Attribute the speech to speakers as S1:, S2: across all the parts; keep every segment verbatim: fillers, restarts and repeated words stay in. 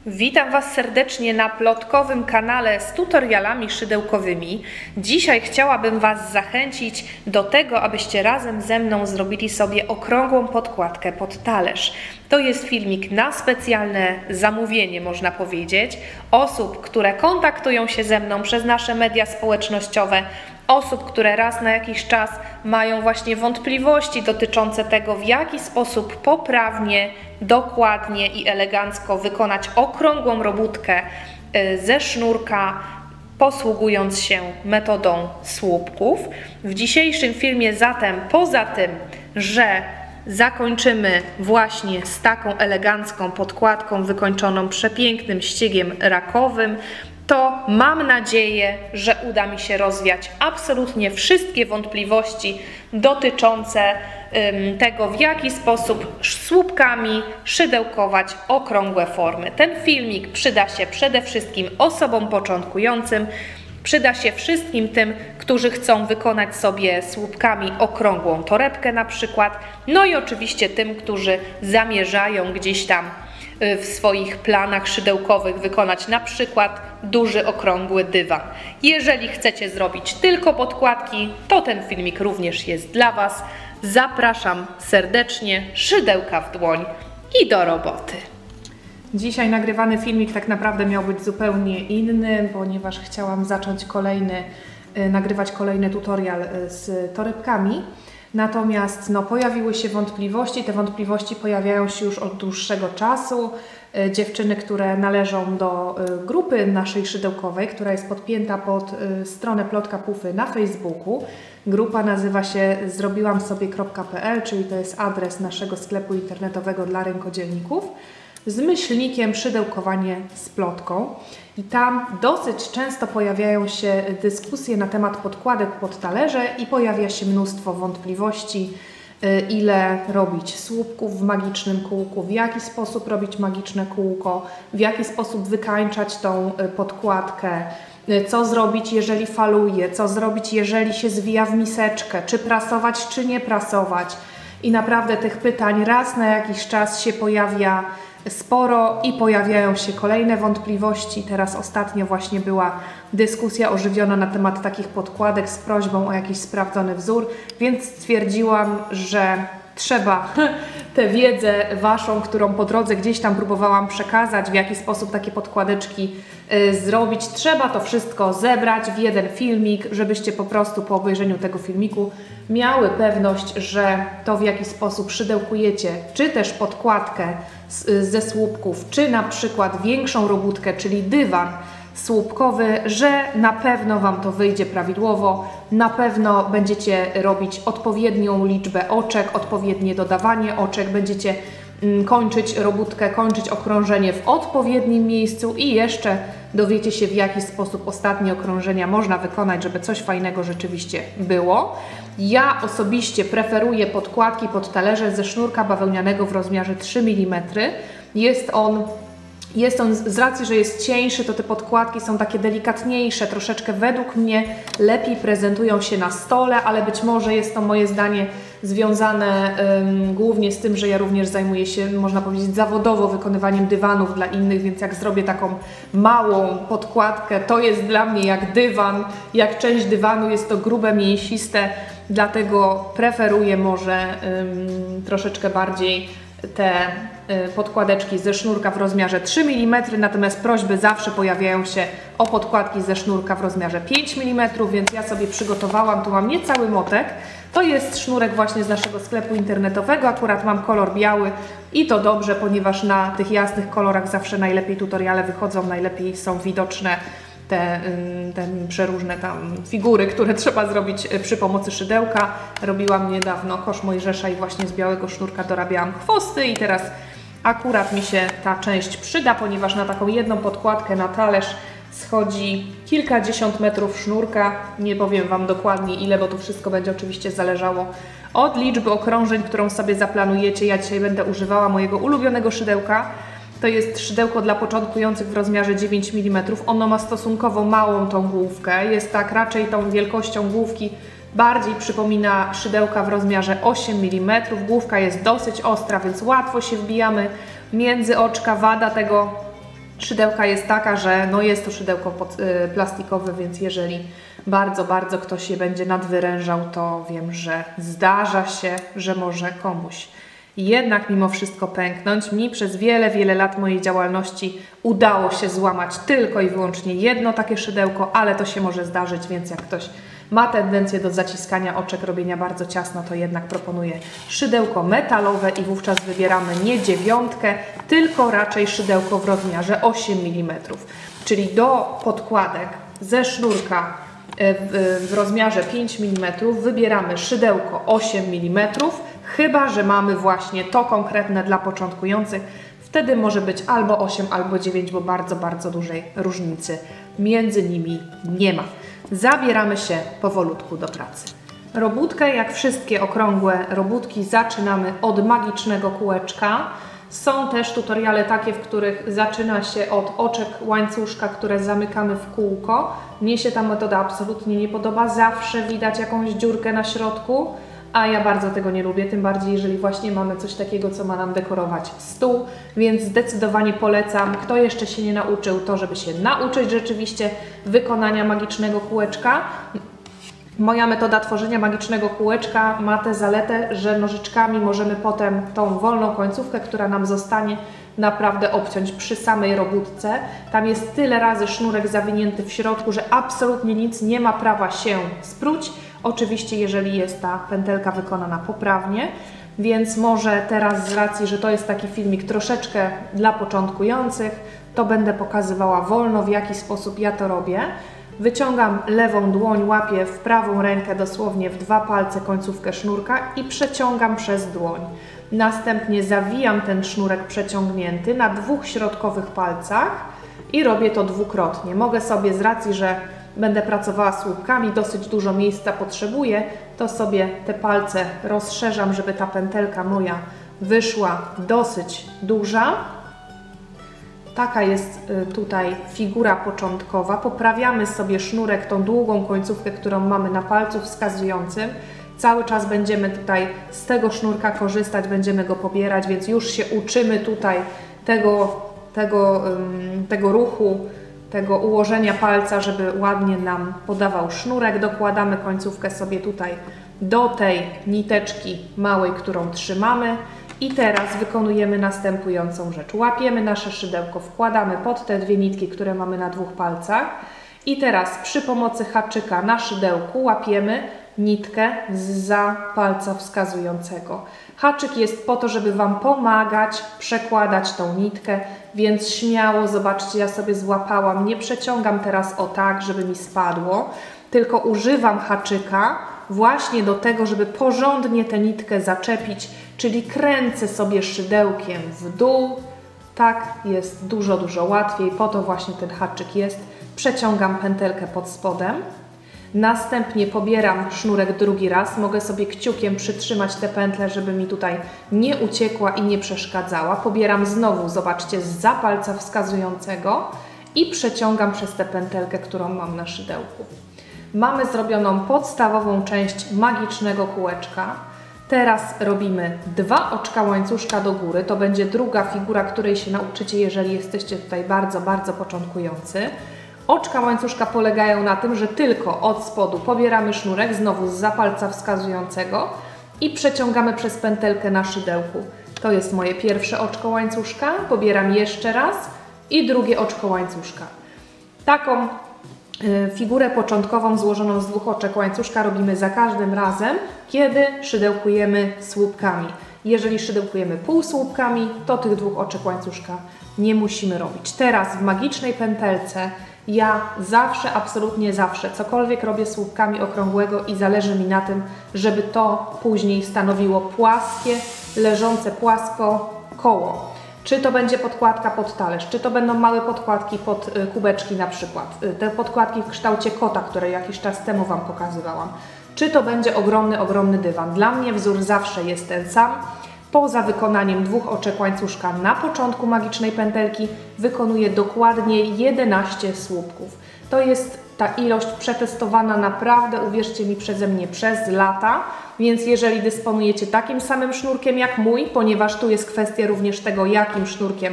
S1: Witam Was serdecznie na plotkowym kanale z tutorialami szydełkowymi. Dzisiaj chciałabym Was zachęcić do tego, abyście razem ze mną zrobili sobie okrągłą podkładkę pod talerz. To jest filmik na specjalne zamówienie, można powiedzieć, osób, które kontaktują się ze mną przez nasze media społecznościowe, osób, które raz na jakiś czas mają właśnie wątpliwości dotyczące tego, w jaki sposób poprawnie, dokładnie i elegancko wykonać okrągłą robótkę ze sznurka, posługując się metodą słupków. W dzisiejszym filmie zatem, poza tym, że zakończymy właśnie z taką elegancką podkładką wykończoną przepięknym ściegiem rakowym, to mam nadzieję, że uda mi się rozwiać absolutnie wszystkie wątpliwości dotyczące ym, tego, w jaki sposób słupkami szydełkować okrągłe formy. Ten filmik przyda się przede wszystkim osobom początkującym, przyda się wszystkim tym, którzy chcą wykonać sobie słupkami okrągłą torebkę na przykład, no i oczywiście tym, którzy zamierzają gdzieś tam w swoich planach szydełkowych wykonać na przykład duży, okrągły dywan. Jeżeli chcecie zrobić tylko podkładki, to ten filmik również jest dla Was. Zapraszam serdecznie, szydełka w dłoń i do roboty. Dzisiaj nagrywany filmik tak naprawdę miał być zupełnie inny, ponieważ chciałam zacząć kolejny, nagrywać kolejny tutorial z torebkami. Natomiast no, pojawiły się wątpliwości, te wątpliwości pojawiają się już od dłuższego czasu. Dziewczyny, które należą do grupy naszej szydełkowej, która jest podpięta pod stronę Plotka Pufy na Facebooku. Grupa nazywa się zrobiłam sobie kropka pe el, czyli to jest adres naszego sklepu internetowego dla rękodzielników, z myślnikiem szydełkowanie z plotką. I tam dosyć często pojawiają się dyskusje na temat podkładek pod talerze i pojawia się mnóstwo wątpliwości, ile robić słupków w magicznym kółku, w jaki sposób robić magiczne kółko, w jaki sposób wykańczać tą podkładkę, co zrobić, jeżeli faluje, co zrobić, jeżeli się zwija w miseczkę, czy prasować, czy nie prasować. I naprawdę tych pytań raz na jakiś czas się pojawia sporo i pojawiają się kolejne wątpliwości. Teraz ostatnio właśnie była dyskusja ożywiona na temat takich podkładek z prośbą o jakiś sprawdzony wzór, więc stwierdziłam, że trzeba tę wiedzę Waszą, którą po drodze gdzieś tam próbowałam przekazać, w jaki sposób takie podkładeczki y, zrobić, trzeba to wszystko zebrać w jeden filmik, żebyście po prostu po obejrzeniu tego filmiku miały pewność, że to, w jaki sposób szydełkujecie, czy też podkładkę z, ze słupków, czy na przykład większą robótkę, czyli dywan słupkowy, że na pewno Wam to wyjdzie prawidłowo, na pewno będziecie robić odpowiednią liczbę oczek, odpowiednie dodawanie oczek, będziecie mm, kończyć robótkę, kończyć okrążenie w odpowiednim miejscu i jeszcze dowiecie się, w jaki sposób ostatnie okrążenia można wykonać, żeby coś fajnego rzeczywiście było. Ja osobiście preferuję podkładki pod talerze ze sznurka bawełnianego w rozmiarze trzy milimetry. Jest on Jest on, z racji, że jest cieńszy, to te podkładki są takie delikatniejsze, troszeczkę według mnie lepiej prezentują się na stole, ale być może jest to moje zdanie związane um, głównie z tym, że ja również zajmuję się, można powiedzieć, zawodowo wykonywaniem dywanów dla innych, więc jak zrobię taką małą podkładkę, to jest dla mnie jak dywan, jak część dywanu, jest to grube, mięsiste, dlatego preferuję może um, troszeczkę bardziej te podkładeczki ze sznurka w rozmiarze trzy milimetry, natomiast prośby zawsze pojawiają się o podkładki ze sznurka w rozmiarze pięć milimetrów, więc ja sobie przygotowałam, tu mam niecały motek, to jest sznurek właśnie z naszego sklepu internetowego, akurat mam kolor biały i to dobrze, ponieważ na tych jasnych kolorach zawsze najlepiej tutoriale wychodzą, najlepiej są widoczne te, te przeróżne tam figury, które trzeba zrobić przy pomocy szydełka. Robiłam niedawno kosz Mojżesza i właśnie z białego sznurka dorabiałam chwosty i teraz akurat mi się ta część przyda, ponieważ na taką jedną podkładkę na talerz schodzi kilkadziesiąt metrów sznurka. Nie powiem Wam dokładnie ile, bo to wszystko będzie oczywiście zależało od liczby okrążeń, którą sobie zaplanujecie. Ja dzisiaj będę używała mojego ulubionego szydełka. To jest szydełko dla początkujących w rozmiarze dziewięć milimetrów. Ono ma stosunkowo małą tą główkę. Jest tak raczej tą wielkością główki bardziej przypomina szydełka w rozmiarze osiem milimetrów. Główka jest dosyć ostra, więc łatwo się wbijamy między oczka. Wada tego szydełka jest taka, że no jest to szydełko pod, y, plastikowe, więc jeżeli bardzo, bardzo ktoś je będzie nadwyrężał, to wiem, że zdarza się, że może komuś jednak mimo wszystko pęknąć. Mi przez wiele, wiele lat mojej działalności udało się złamać tylko i wyłącznie jedno takie szydełko, ale to się może zdarzyć, więc jak ktoś ma tendencję do zaciskania oczek, robienia bardzo ciasno, to jednak proponuję szydełko metalowe i wówczas wybieramy nie dziewiątkę, tylko raczej szydełko w rozmiarze osiem milimetrów. Czyli do podkładek ze sznurka w, w rozmiarze pięć milimetrów wybieramy szydełko osiem milimetrów, chyba że mamy właśnie to konkretne dla początkujących. Wtedy może być albo osiem, albo dziewięć, bo bardzo, bardzo dużej różnicy między nimi nie ma. Zabieramy się powolutku do pracy. Robótkę, jak wszystkie okrągłe robótki, zaczynamy od magicznego kółeczka. Są też tutoriale takie, w których zaczyna się od oczek łańcuszka, które zamykamy w kółko. Mnie się ta metoda absolutnie nie podoba. Zawsze widać jakąś dziurkę na środku, a ja bardzo tego nie lubię, tym bardziej jeżeli właśnie mamy coś takiego, co ma nam dekorować stół, więc zdecydowanie polecam, kto jeszcze się nie nauczył, to żeby się nauczyć rzeczywiście wykonania magicznego kółeczka. Moja metoda tworzenia magicznego kółeczka ma tę zaletę, że nożyczkami możemy potem tą wolną końcówkę, która nam zostanie, naprawdę obciąć przy samej robótce. Tam jest tyle razy sznurek zawinięty w środku, że absolutnie nic nie ma prawa się spróć. Oczywiście, jeżeli jest ta pętelka wykonana poprawnie, więc może teraz z racji, że to jest taki filmik troszeczkę dla początkujących, to będę pokazywała wolno, w jaki sposób ja to robię. Wyciągam lewą dłoń, łapię w prawą rękę dosłownie w dwa palce końcówkę sznurka i przeciągam przez dłoń. Następnie zawijam ten sznurek przeciągnięty na dwóch środkowych palcach i robię to dwukrotnie. Mogę sobie z racji, że będę pracowała słupkami, dosyć dużo miejsca potrzebuję, to sobie te palce rozszerzam, żeby ta pętelka moja wyszła dosyć duża. Taka jest tutaj figura początkowa. Poprawiamy sobie sznurek, tą długą końcówkę, którą mamy na palcu wskazującym. Cały czas będziemy tutaj z tego sznurka korzystać, będziemy go pobierać, więc już się uczymy tutaj tego, tego, tego ruchu, tego ułożenia palca, żeby ładnie nam podawał sznurek. Dokładamy końcówkę sobie tutaj do tej niteczki małej, którą trzymamy. I teraz wykonujemy następującą rzecz. Łapiemy nasze szydełko, wkładamy pod te dwie nitki, które mamy na dwóch palcach. I teraz przy pomocy haczyka na szydełku łapiemy nitkę zza palca wskazującego. Haczyk jest po to, żeby Wam pomagać przekładać tą nitkę, więc śmiało, zobaczcie, ja sobie złapałam, nie przeciągam teraz o tak, żeby mi spadło, tylko używam haczyka właśnie do tego, żeby porządnie tę nitkę zaczepić, czyli kręcę sobie szydełkiem w dół. Tak jest dużo, dużo łatwiej, po to właśnie ten haczyk jest. Przeciągam pętelkę pod spodem. Następnie pobieram sznurek drugi raz. Mogę sobie kciukiem przytrzymać tę pętlę, żeby mi tutaj nie uciekła i nie przeszkadzała. Pobieram znowu, zobaczcie, zza palca wskazującego i przeciągam przez tę pętelkę, którą mam na szydełku. Mamy zrobioną podstawową część magicznego kółeczka. Teraz robimy dwa oczka łańcuszka do góry. To będzie druga figura, której się nauczycie, jeżeli jesteście tutaj bardzo, bardzo początkujący. Oczka łańcuszka polegają na tym, że tylko od spodu pobieramy sznurek, znowu zza palca wskazującego i przeciągamy przez pętelkę na szydełku. To jest moje pierwsze oczko łańcuszka. Pobieram jeszcze raz i drugie oczko łańcuszka. Taką figurę początkową złożoną z dwóch oczek łańcuszka robimy za każdym razem, kiedy szydełkujemy słupkami. Jeżeli szydełkujemy półsłupkami, to tych dwóch oczek łańcuszka nie musimy robić. Teraz w magicznej pętelce ja zawsze, absolutnie zawsze, cokolwiek robię słupkami okrągłego i zależy mi na tym, żeby to później stanowiło płaskie, leżące płasko koło. Czy to będzie podkładka pod talerz, czy to będą małe podkładki pod kubeczki na przykład, te podkładki w kształcie kota, które jakiś czas temu Wam pokazywałam. Czy to będzie ogromny, ogromny dywan. Dla mnie wzór zawsze jest ten sam. Poza wykonaniem dwóch oczek łańcuszka na początku magicznej pętelki wykonuję dokładnie jedenaście słupków. To jest ta ilość przetestowana naprawdę, uwierzcie mi, przeze mnie przez lata, więc jeżeli dysponujecie takim samym sznurkiem jak mój, ponieważ tu jest kwestia również tego, jakim sznurkiem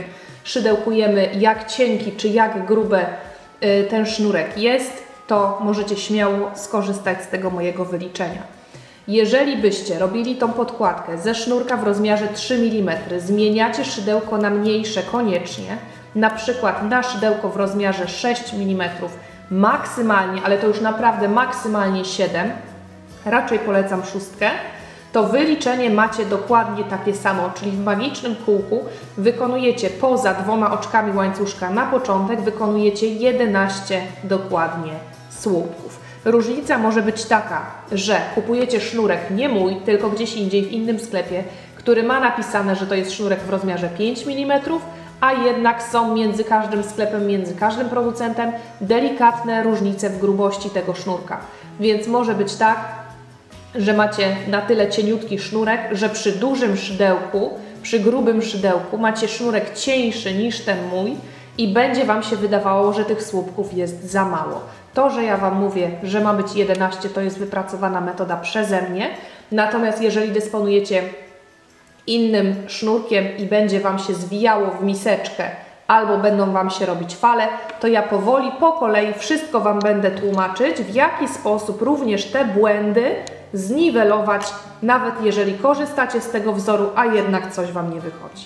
S1: szydełkujemy, jak cienki czy jak grube y, ten sznurek jest, to możecie śmiało skorzystać z tego mojego wyliczenia. Jeżeli byście robili tą podkładkę ze sznurka w rozmiarze trzy milimetry, zmieniacie szydełko na mniejsze koniecznie, na przykład na szydełko w rozmiarze sześć milimetrów, maksymalnie, ale to już naprawdę maksymalnie siedem, raczej polecam szóstkę, to wyliczenie macie dokładnie takie samo, czyli w magicznym kółku wykonujecie poza dwoma oczkami łańcuszka na początek, wykonujecie jedenaście dokładnie słupków. Różnica może być taka, że kupujecie sznurek nie mój, tylko gdzieś indziej w innym sklepie, który ma napisane, że to jest sznurek w rozmiarze pięć milimetrów, a jednak są między każdym sklepem, między każdym producentem delikatne różnice w grubości tego sznurka. Więc może być tak, że macie na tyle cieniutki sznurek, że przy dużym szydełku, przy grubym szydełku macie sznurek cieńszy niż ten mój i będzie Wam się wydawało, że tych słupków jest za mało. To, że ja Wam mówię, że ma być jedenaście, to jest wypracowana metoda przeze mnie, natomiast jeżeli dysponujecie innym sznurkiem i będzie Wam się zwijało w miseczkę albo będą Wam się robić fale, to ja powoli, po kolei wszystko Wam będę tłumaczyć, w jaki sposób również te błędy zniwelować, nawet jeżeli korzystacie z tego wzoru, a jednak coś Wam nie wychodzi.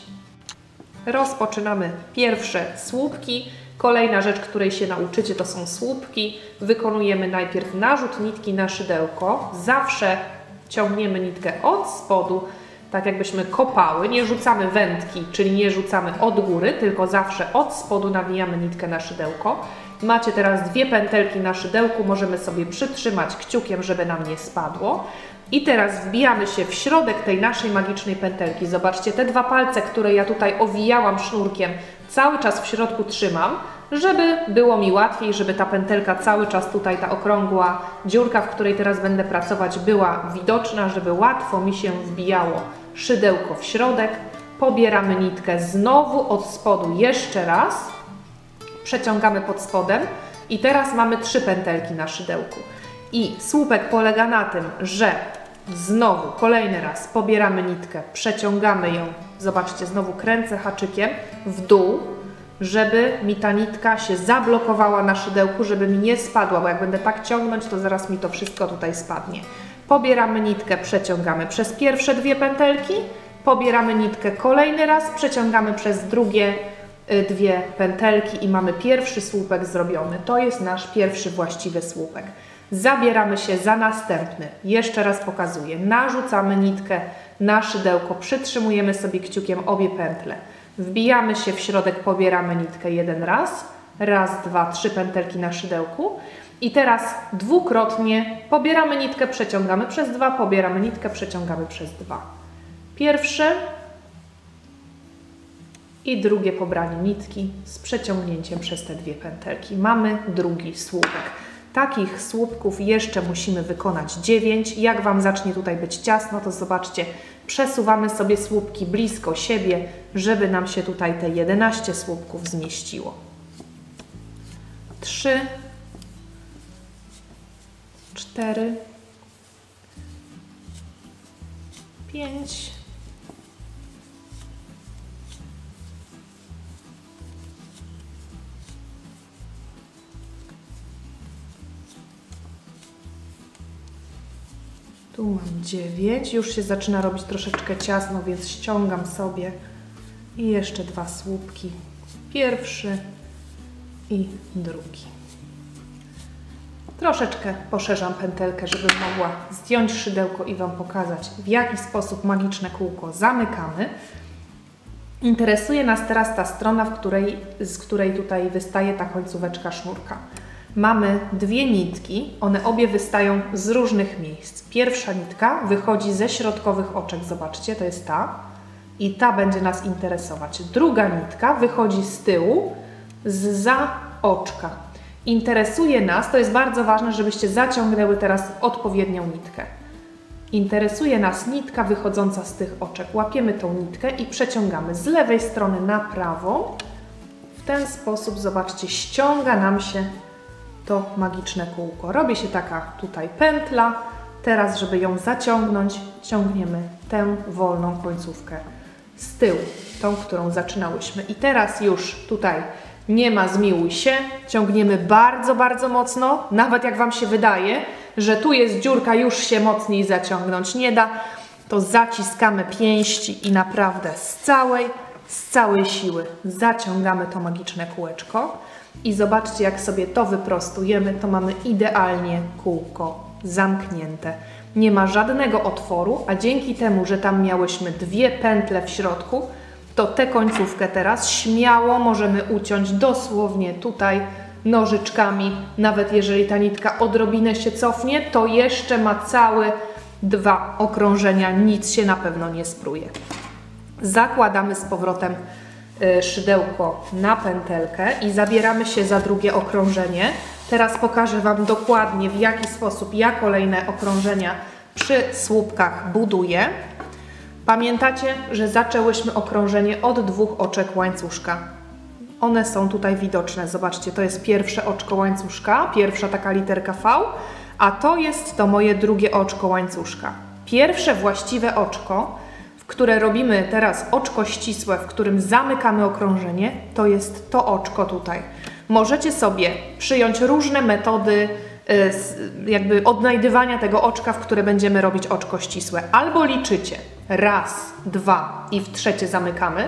S1: Rozpoczynamy pierwsze słupki. Kolejna rzecz, której się nauczycie, to są słupki. Wykonujemy najpierw narzut nitki na szydełko. Zawsze ciągniemy nitkę od spodu, tak jakbyśmy kopały. Nie rzucamy wędki, czyli nie rzucamy od góry, tylko zawsze od spodu nawijamy nitkę na szydełko. Macie teraz dwie pętelki na szydełku, możemy sobie przytrzymać kciukiem, żeby nam nie spadło. I teraz wbijamy się w środek tej naszej magicznej pętelki. Zobaczcie, te dwa palce, które ja tutaj owijałam sznurkiem, cały czas w środku trzymam, żeby było mi łatwiej, żeby ta pętelka cały czas tutaj, ta okrągła dziurka, w której teraz będę pracować, była widoczna, żeby łatwo mi się wbijało szydełko w środek. Pobieramy nitkę znowu od spodu jeszcze raz, przeciągamy pod spodem i teraz mamy trzy pętelki na szydełku. I słupek polega na tym, że znowu kolejny raz pobieramy nitkę, przeciągamy ją, zobaczcie, znowu kręcę haczykiem w dół, żeby mi ta nitka się zablokowała na szydełku, żeby mi nie spadła, bo jak będę tak ciągnąć, to zaraz mi to wszystko tutaj spadnie. Pobieramy nitkę, przeciągamy przez pierwsze dwie pętelki, pobieramy nitkę kolejny raz, przeciągamy przez drugie dwie pętelki i mamy pierwszy słupek zrobiony. To jest nasz pierwszy właściwy słupek. Zabieramy się za następny. Jeszcze raz pokazuję. Narzucamy nitkę na szydełko, przytrzymujemy sobie kciukiem obie pętle. Wbijamy się w środek, pobieramy nitkę jeden raz. Raz, dwa, trzy pętelki na szydełku. I teraz dwukrotnie pobieramy nitkę, przeciągamy przez dwa, pobieramy nitkę, przeciągamy przez dwa. Pierwsze i drugie pobranie nitki z przeciągnięciem przez te dwie pętelki. Mamy drugi słupek. Takich słupków jeszcze musimy wykonać dziewięć. Jak Wam zacznie tutaj być ciasno, to zobaczcie, przesuwamy sobie słupki blisko siebie, żeby nam się tutaj te jedenaście słupków zmieściło. trzy, cztery, pięć, tu mam dziewięć, już się zaczyna robić troszeczkę ciasno, więc ściągam sobie i jeszcze dwa słupki. Pierwszy i drugi. Troszeczkę poszerzam pętelkę, żeby mogła zdjąć szydełko i Wam pokazać, w jaki sposób magiczne kółko zamykamy. Interesuje nas teraz ta strona, w której, z której tutaj wystaje ta końcóweczka sznurka. Mamy dwie nitki, one obie wystają z różnych miejsc. Pierwsza nitka wychodzi ze środkowych oczek, zobaczcie, to jest ta. I ta będzie nas interesować. Druga nitka wychodzi z tyłu, zza oczka. Interesuje nas, to jest bardzo ważne, żebyście zaciągnęły teraz odpowiednią nitkę. Interesuje nas nitka wychodząca z tych oczek. Łapiemy tą nitkę i przeciągamy z lewej strony na prawą. W ten sposób, zobaczcie, ściąga nam się to magiczne kółko. Robi się taka tutaj pętla. Teraz, żeby ją zaciągnąć, ciągniemy tę wolną końcówkę z tyłu, tą, którą zaczynałyśmy. I teraz już tutaj nie ma zmiłuj się, ciągniemy bardzo, bardzo mocno, nawet jak Wam się wydaje, że tu jest dziurka, już się mocniej zaciągnąć nie da, to zaciskamy pięści i naprawdę z całej, z całej siły zaciągamy to magiczne kółeczko i zobaczcie, jak sobie to wyprostujemy, to mamy idealnie kółko zamknięte. Nie ma żadnego otworu, a dzięki temu, że tam miałyśmy dwie pętle w środku, to tę końcówkę teraz śmiało możemy uciąć dosłownie tutaj nożyczkami. Nawet jeżeli ta nitka odrobinę się cofnie, to jeszcze ma całe dwa okrążenia, nic się na pewno nie spruje. Zakładamy z powrotem y, szydełko na pętelkę i zabieramy się za drugie okrążenie. Teraz pokażę Wam dokładnie, w jaki sposób ja kolejne okrążenia przy słupkach buduję. Pamiętacie, że zaczęłyśmy okrążenie od dwóch oczek łańcuszka. One są tutaj widoczne. Zobaczcie, to jest pierwsze oczko łańcuszka, pierwsza taka literka V, a to jest to moje drugie oczko łańcuszka. Pierwsze właściwe oczko, w które robimy teraz oczko ścisłe, w którym zamykamy okrążenie, to jest to oczko tutaj. Możecie sobie przyjąć różne metody jakby odnajdywania tego oczka, w które będziemy robić oczko ścisłe. Albo liczycie raz, dwa i w trzecie zamykamy,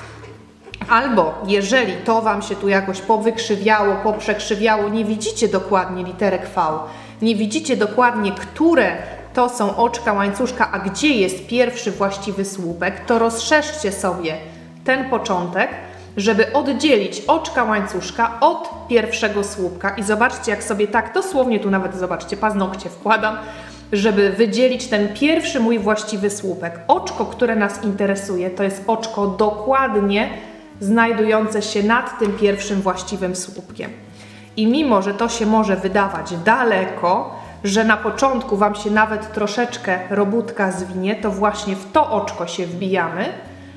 S1: albo jeżeli to Wam się tu jakoś powykrzywiało, poprzekrzywiało, nie widzicie dokładnie literek V, nie widzicie dokładnie, które to są oczka łańcuszka, a gdzie jest pierwszy właściwy słupek, to rozszerzcie sobie ten początek, żeby oddzielić oczka łańcuszka od pierwszego słupka i zobaczcie, jak sobie tak dosłownie tu nawet, zobaczcie, paznokcie wkładam, żeby wydzielić ten pierwszy mój właściwy słupek. Oczko, które nas interesuje, to jest oczko dokładnie znajdujące się nad tym pierwszym właściwym słupkiem. I mimo, że to się może wydawać daleko, że na początku Wam się nawet troszeczkę robótka zwinie, to właśnie w to oczko się wbijamy.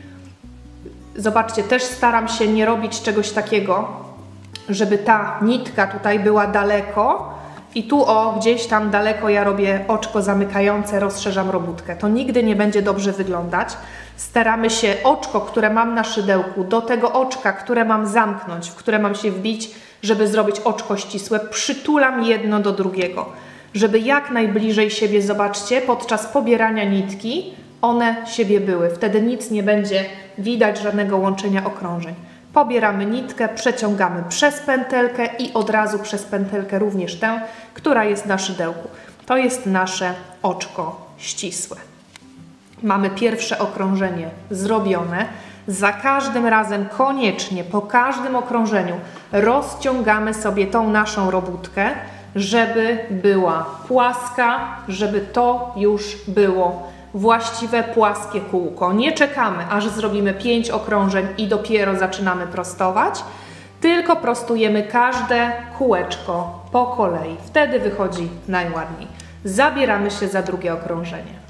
S1: Zobaczcie, też staram się nie robić czegoś takiego, żeby ta nitka tutaj była daleko i tu o, gdzieś tam daleko ja robię oczko zamykające, rozszerzam robótkę. To nigdy nie będzie dobrze wyglądać. Staramy się oczko, które mam na szydełku, do tego oczka, które mam zamknąć, w które mam się wbić, żeby zrobić oczko ścisłe, przytulam jedno do drugiego, żeby jak najbliżej siebie, zobaczcie, podczas pobierania nitki one siebie były. Wtedy nic nie będzie widać, żadnego łączenia okrążeń. Pobieramy nitkę, przeciągamy przez pętelkę i od razu przez pętelkę również tę, która jest na szydełku. To jest nasze oczko ścisłe. Mamy pierwsze okrążenie zrobione. Za każdym razem koniecznie, po każdym okrążeniu rozciągamy sobie tą naszą robótkę, żeby była płaska, żeby to już było właściwe, płaskie kółko. Nie czekamy, aż zrobimy pięć okrążeń i dopiero zaczynamy prostować, tylko prostujemy każde kółeczko po kolei. Wtedy wychodzi najładniej. Zabieramy się za drugie okrążenie.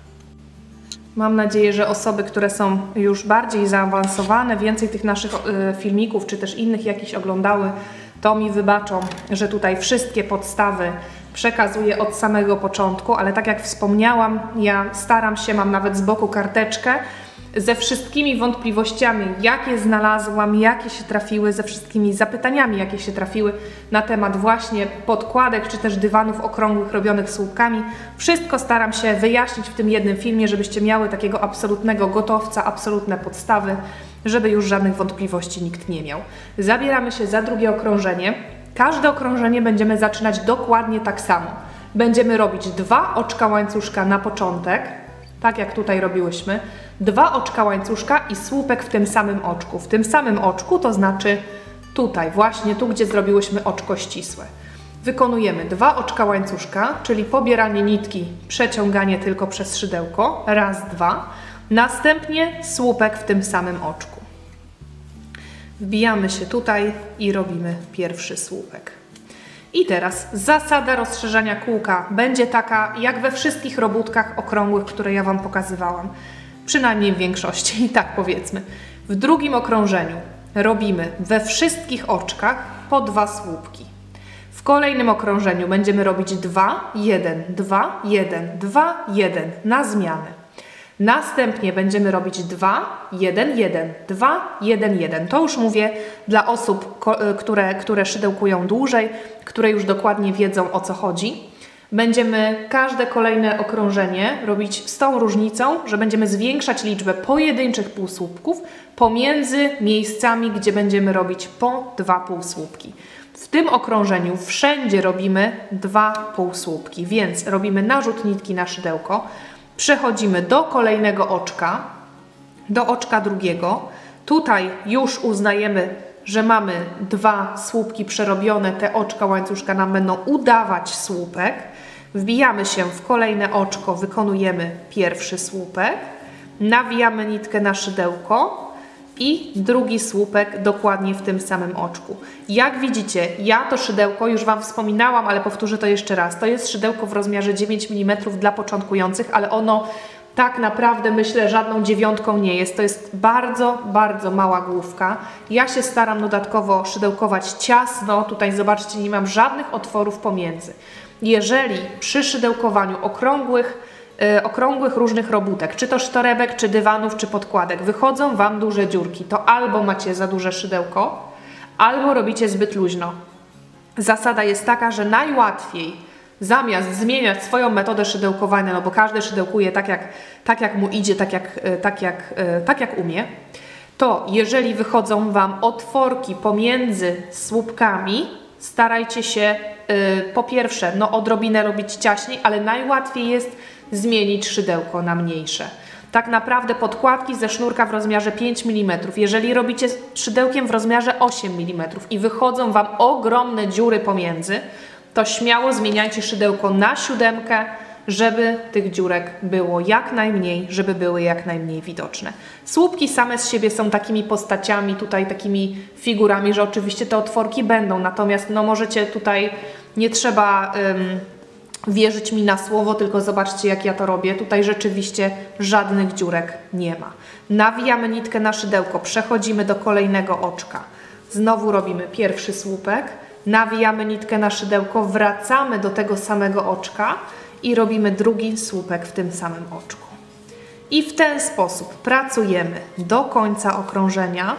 S1: Mam nadzieję, że osoby, które są już bardziej zaawansowane, więcej tych naszych y, filmików, czy też innych jakichś oglądały, to mi wybaczą, że tutaj wszystkie podstawy przekazuję od samego początku, ale tak jak wspomniałam, ja staram się, mam nawet z boku karteczkę ze wszystkimi wątpliwościami, jakie znalazłam, jakie się trafiły, ze wszystkimi zapytaniami, jakie się trafiły na temat właśnie podkładek, czy też dywanów okrągłych robionych słupkami. Wszystko staram się wyjaśnić w tym jednym filmie, żebyście miały takiego absolutnego gotowca, absolutne podstawy, żeby już żadnych wątpliwości nikt nie miał. Zabieramy się za drugie okrążenie. Każde okrążenie będziemy zaczynać dokładnie tak samo. Będziemy robić dwa oczka łańcuszka na początek, tak jak tutaj robiłyśmy, dwa oczka łańcuszka i słupek w tym samym oczku. W tym samym oczku, to znaczy tutaj, właśnie tu, gdzie zrobiłyśmy oczko ścisłe. Wykonujemy dwa oczka łańcuszka, czyli pobieranie nitki, przeciąganie tylko przez szydełko, raz, dwa. Następnie słupek w tym samym oczku. Wbijamy się tutaj i robimy pierwszy słupek. I teraz zasada rozszerzania kółka będzie taka, jak we wszystkich robótkach okrągłych, które ja Wam pokazywałam. Przynajmniej w większości, tak powiedzmy. W drugim okrążeniu robimy we wszystkich oczkach po dwa słupki. W kolejnym okrążeniu będziemy robić dwa, jeden, dwa, jeden, dwa, jeden na zmianę. Następnie będziemy robić dwa, jeden, jeden, dwa, jeden, jeden. To już mówię dla osób, które, które szydełkują dłużej, które już dokładnie wiedzą, o co chodzi. Będziemy każde kolejne okrążenie robić z tą różnicą, że będziemy zwiększać liczbę pojedynczych półsłupków pomiędzy miejscami, gdzie będziemy robić po dwa półsłupki. W tym okrążeniu wszędzie robimy dwa półsłupki, więc robimy narzut nitki na szydełko, przechodzimy do kolejnego oczka, do oczka drugiego. Tutaj już uznajemy, że mamy dwa słupki przerobione, te oczka łańcuszka nam będą udawać słupek. Wbijamy się w kolejne oczko, wykonujemy pierwszy słupek, nawijamy nitkę na szydełko i drugi słupek dokładnie w tym samym oczku. Jak widzicie, ja to szydełko już Wam wspominałam, ale powtórzę to jeszcze raz. To jest szydełko w rozmiarze dziewięć milimetrów dla początkujących, ale ono tak naprawdę, myślę, żadną dziewiątką nie jest. To jest bardzo, bardzo mała główka. Ja się staram dodatkowo szydełkować ciasno. Tutaj zobaczcie, nie mam żadnych otworów pomiędzy. Jeżeli przy szydełkowaniu okrągłych, yy, okrągłych różnych robótek, czy to sztorebek, czy dywanów, czy podkładek, wychodzą Wam duże dziurki, to albo macie za duże szydełko, albo robicie zbyt luźno. Zasada jest taka, że najłatwiej zamiast zmieniać swoją metodę szydełkowania, no bo każdy szydełkuje tak jak, tak jak mu idzie, tak jak, tak, jak, tak jak umie, to jeżeli wychodzą Wam otworki pomiędzy słupkami, starajcie się yy, po pierwsze no odrobinę robić ciaśniej, ale najłatwiej jest zmienić szydełko na mniejsze. Tak naprawdę podkładki ze sznurka w rozmiarze pięć milimetrów, jeżeli robicie szydełkiem w rozmiarze osiem milimetrów i wychodzą Wam ogromne dziury pomiędzy, to śmiało zmieniajcie szydełko na siódemkę, żeby tych dziurek było jak najmniej, żeby były jak najmniej widoczne. Słupki same z siebie są takimi postaciami, tutaj takimi figurami, że oczywiście te otworki będą, natomiast no możecie tutaj, nie trzeba ym, wierzyć mi na słowo, tylko zobaczcie, jak ja to robię. Tutaj rzeczywiście żadnych dziurek nie ma. Nawijamy nitkę na szydełko, przechodzimy do kolejnego oczka. Znowu robimy pierwszy słupek, nawijamy nitkę na szydełko, wracamy do tego samego oczka i robimy drugi słupek w tym samym oczku. I w ten sposób pracujemy do końca okrążenia.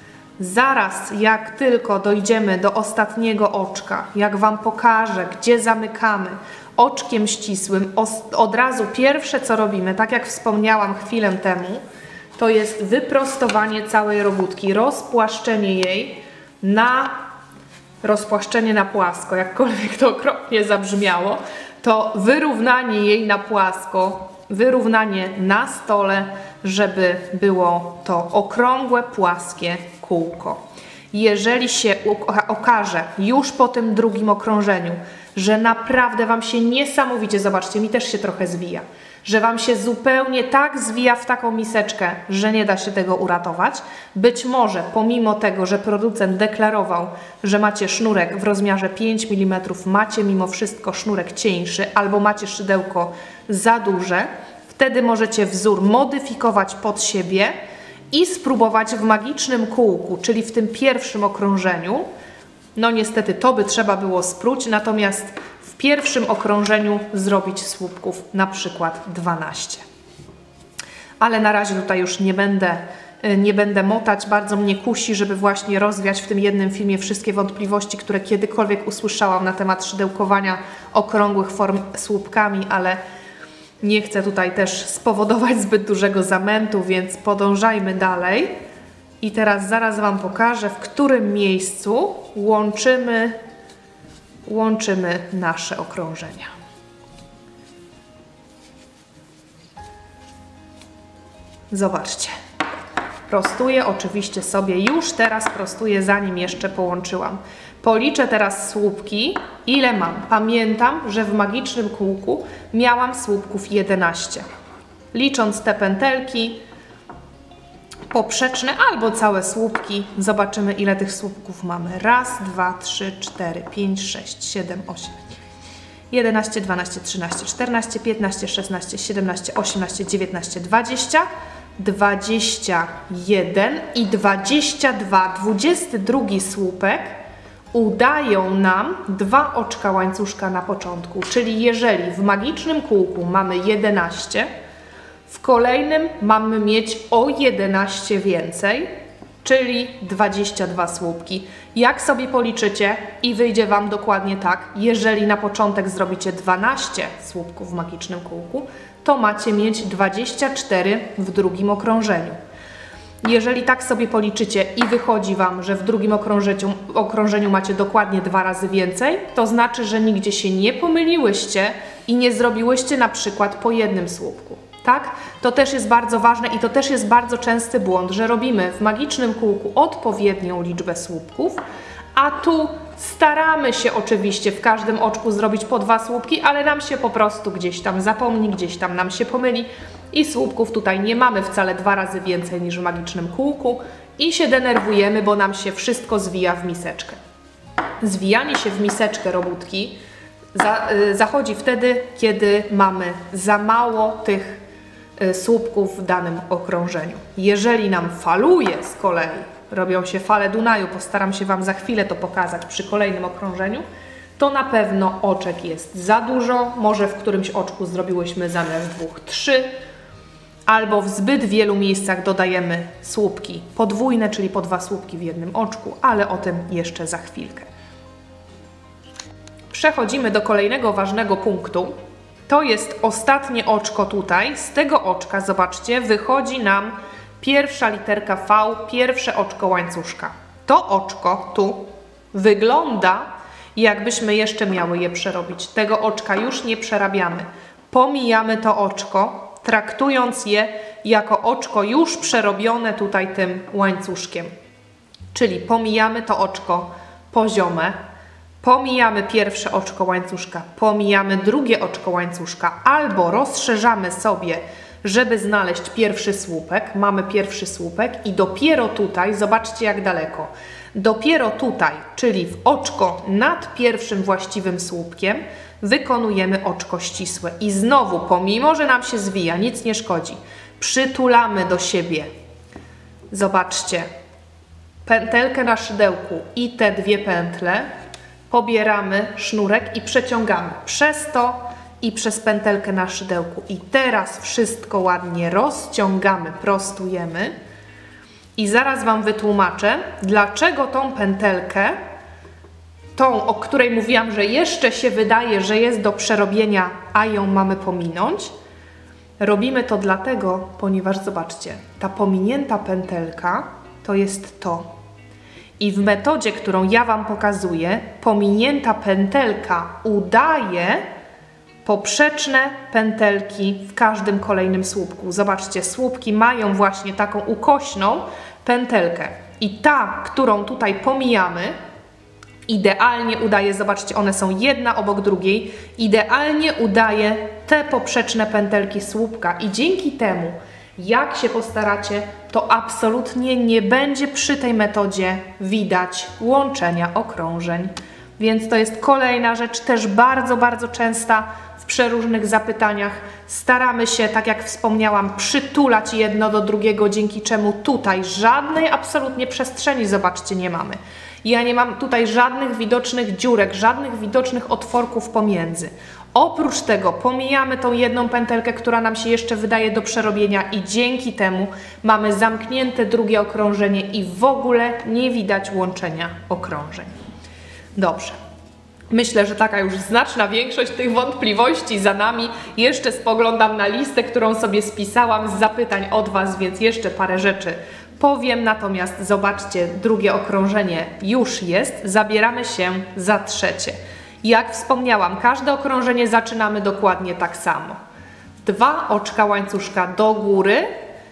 S1: Zaraz jak tylko dojdziemy do ostatniego oczka, jak Wam pokażę, gdzie zamykamy oczkiem ścisłym, od razu pierwsze co robimy, tak jak wspomniałam chwilę temu, to jest wyprostowanie całej robótki, rozpłaszczenie jej na rozpłaszczenie na płasko, jakkolwiek to okropnie zabrzmiało, to wyrównanie jej na płasko, wyrównanie na stole, żeby było to okrągłe, płaskie kółko. Jeżeli się okaże już po tym drugim okrążeniu, że naprawdę Wam się niesamowicie, zobaczcie, mi też się trochę zwija, że Wam się zupełnie tak zwija w taką miseczkę, że nie da się tego uratować. Być może pomimo tego, że producent deklarował, że macie sznurek w rozmiarze pięć milimetrów, macie mimo wszystko sznurek cieńszy albo macie szydełko za duże, wtedy możecie wzór modyfikować pod siebie i spróbować w magicznym kółku, czyli w tym pierwszym okrążeniu. No niestety to by trzeba było spróć, natomiast w pierwszym okrążeniu zrobić słupków na przykład dwanaście. Ale na razie tutaj już nie będę, nie będę motać, bardzo mnie kusi, żeby właśnie rozwiać w tym jednym filmie wszystkie wątpliwości, które kiedykolwiek usłyszałam na temat szydełkowania okrągłych form słupkami, ale nie chcę tutaj też spowodować zbyt dużego zamętu, więc podążajmy dalej. I teraz zaraz Wam pokażę, w którym miejscu łączymy, łączymy nasze okrążenia. Zobaczcie. Prostuję oczywiście sobie, już teraz prostuję, zanim jeszcze połączyłam. Policzę teraz słupki, ile mam. Pamiętam, że w magicznym kółku miałam słupków jedenaście. Licząc te pętelki poprzeczne albo całe słupki, zobaczymy, ile tych słupków mamy. Raz, dwa, trzy, cztery, pięć, sześć, siedem, osiem, jedenaście, dwanaście, trzynaście, czternaście, piętnaście, szesnaście, siedemnaście, osiemnaście, dziewiętnaście, dwadzieścia, dwadzieścia jeden i dwadzieścia dwa. dwudziesty drugi słupek udają nam dwa oczka łańcuszka na początku, czyli jeżeli w magicznym kółku mamy jedenaście, W kolejnym mamy mieć o jedenaście więcej, czyli dwadzieścia dwa słupki. Jak sobie policzycie i wyjdzie Wam dokładnie tak, jeżeli na początek zrobicie dwanaście słupków w magicznym kółku, to macie mieć dwadzieścia cztery w drugim okrążeniu. Jeżeli tak sobie policzycie i wychodzi Wam, że w drugim okrążeniu, okrążeniu macie dokładnie dwa razy więcej, to znaczy, że nigdzie się nie pomyliłyście i nie zrobiłyście na przykład po jednym słupku. Tak? To też jest bardzo ważne i to też jest bardzo częsty błąd, że robimy w magicznym kółku odpowiednią liczbę słupków, a tu staramy się oczywiście w każdym oczku zrobić po dwa słupki, ale nam się po prostu gdzieś tam zapomni, gdzieś tam nam się pomyli i słupków tutaj nie mamy wcale dwa razy więcej niż w magicznym kółku i się denerwujemy, bo nam się wszystko zwija w miseczkę. Zwijanie się w miseczkę robótki za, y, zachodzi wtedy, kiedy mamy za mało tych y, słupków w danym okrążeniu. Jeżeli nam faluje z kolei, robią się fale Dunaju, postaram się Wam za chwilę to pokazać przy kolejnym okrążeniu, to na pewno oczek jest za dużo, może w którymś oczku zrobiłyśmy zamiast dwóch trzy, albo w zbyt wielu miejscach dodajemy słupki podwójne, czyli po dwa słupki w jednym oczku, ale o tym jeszcze za chwilkę. Przechodzimy do kolejnego ważnego punktu. To jest ostatnie oczko tutaj. Z tego oczka, zobaczcie, wychodzi nam pierwsza literka V, pierwsze oczko łańcuszka. To oczko tu wygląda, jakbyśmy jeszcze miały je przerobić. Tego oczka już nie przerabiamy. Pomijamy to oczko, traktując je jako oczko już przerobione tutaj tym łańcuszkiem. Czyli pomijamy to oczko poziome, pomijamy pierwsze oczko łańcuszka, pomijamy drugie oczko łańcuszka, albo rozszerzamy sobie, żeby znaleźć pierwszy słupek. Mamy pierwszy słupek i dopiero tutaj, zobaczcie jak daleko, dopiero tutaj, czyli w oczko nad pierwszym właściwym słupkiem, wykonujemy oczko ścisłe. I znowu, pomimo że nam się zwija, nic nie szkodzi, przytulamy do siebie, zobaczcie, pętelkę na szydełku i te dwie pętle, pobieramy sznurek i przeciągamy przez to i przez pętelkę na szydełku. I teraz wszystko ładnie rozciągamy, prostujemy. I zaraz Wam wytłumaczę, dlaczego tą pętelkę, tą, o której mówiłam, że jeszcze się wydaje, że jest do przerobienia, a ją mamy pominąć, robimy to dlatego, ponieważ zobaczcie, ta pominięta pętelka to jest to. I w metodzie, którą ja Wam pokazuję, pominięta pętelka udaje poprzeczne pętelki w każdym kolejnym słupku. Zobaczcie, słupki mają właśnie taką ukośną pętelkę. I ta, którą tutaj pomijamy, idealnie udaje, zobaczcie, one są jedna obok drugiej, idealnie udaje te poprzeczne pętelki słupka. I dzięki temu, jak się postaracie, to absolutnie nie będzie przy tej metodzie widać łączenia okrążeń. Więc to jest kolejna rzecz, też bardzo, bardzo częsta w przeróżnych zapytaniach. Staramy się, tak jak wspomniałam, przytulać jedno do drugiego, dzięki czemu tutaj żadnej absolutnie przestrzeni, zobaczcie, nie mamy. Ja nie mam tutaj żadnych widocznych dziurek, żadnych widocznych otworków pomiędzy. Oprócz tego pomijamy tą jedną pętelkę, która nam się jeszcze wydaje do przerobienia i dzięki temu mamy zamknięte drugie okrążenie i w ogóle nie widać łączenia okrążeń. Dobrze. Myślę, że taka już znaczna większość tych wątpliwości za nami. Jeszcze spoglądam na listę, którą sobie spisałam z zapytań od Was, więc jeszcze parę rzeczy powiem. Natomiast zobaczcie, drugie okrążenie już jest. Zabieramy się za trzecie. Jak wspomniałam, każde okrążenie zaczynamy dokładnie tak samo. Dwa oczka łańcuszka do góry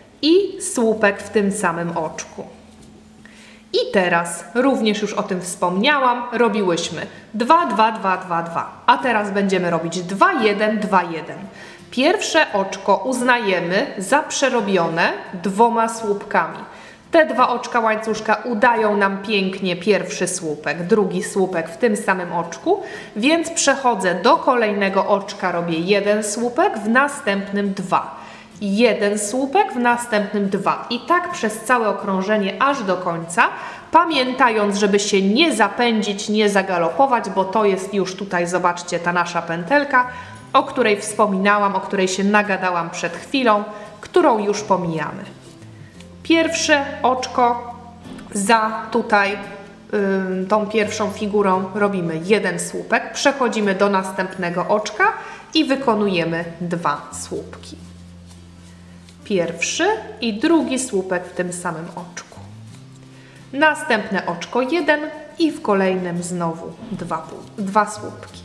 S1: i słupek w tym samym oczku. I teraz, również już o tym wspomniałam, robiłyśmy dwa, dwa, dwa, dwa, dwa. A teraz będziemy robić dwa, jeden, dwa, jeden. Pierwsze oczko uznajemy za przerobione dwoma słupkami. Te dwa oczka łańcuszka udają nam pięknie pierwszy słupek, drugi słupek w tym samym oczku, więc przechodzę do kolejnego oczka, robię jeden słupek, w następnym dwa. Jeden słupek, w następnym dwa. I tak przez całe okrążenie aż do końca, pamiętając, żeby się nie zapędzić, nie zagalopować, bo to jest już tutaj, zobaczcie, ta nasza pętelka, o której wspominałam, o której się nagadałam przed chwilą, którą już pomijamy. Pierwsze oczko za tutaj yy, tą pierwszą figurą robimy jeden słupek, przechodzimy do następnego oczka i wykonujemy dwa słupki. Pierwszy i drugi słupek w tym samym oczku. Następne oczko jeden i w kolejnym znowu dwa, dwa słupki.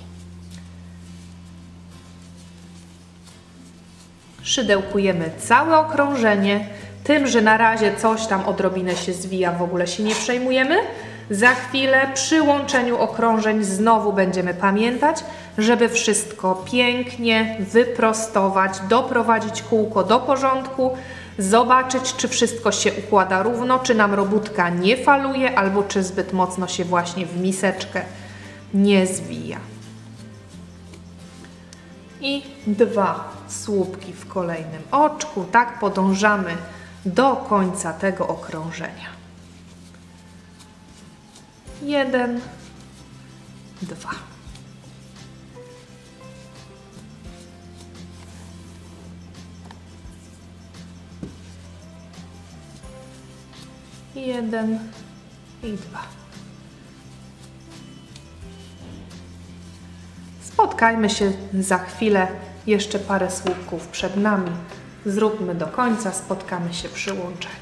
S1: Szydełkujemy całe okrążenie, tym, że na razie coś tam odrobinę się zwija, w ogóle się nie przejmujemy. Za chwilę przy łączeniu okrążeń znowu będziemy pamiętać, żeby wszystko pięknie wyprostować, doprowadzić kółko do porządku, zobaczyć, czy wszystko się układa równo, czy nam robótka nie faluje, albo czy zbyt mocno się właśnie w miseczkę nie zwija. I dwa słupki w kolejnym oczku. Tak podążamy do końca tego okrążenia. Jeden, dwa. Jeden i dwa. Spotkajmy się za chwilę, jeszcze parę słupków przed nami. Zróbmy do końca, spotkamy się przy łączeniu.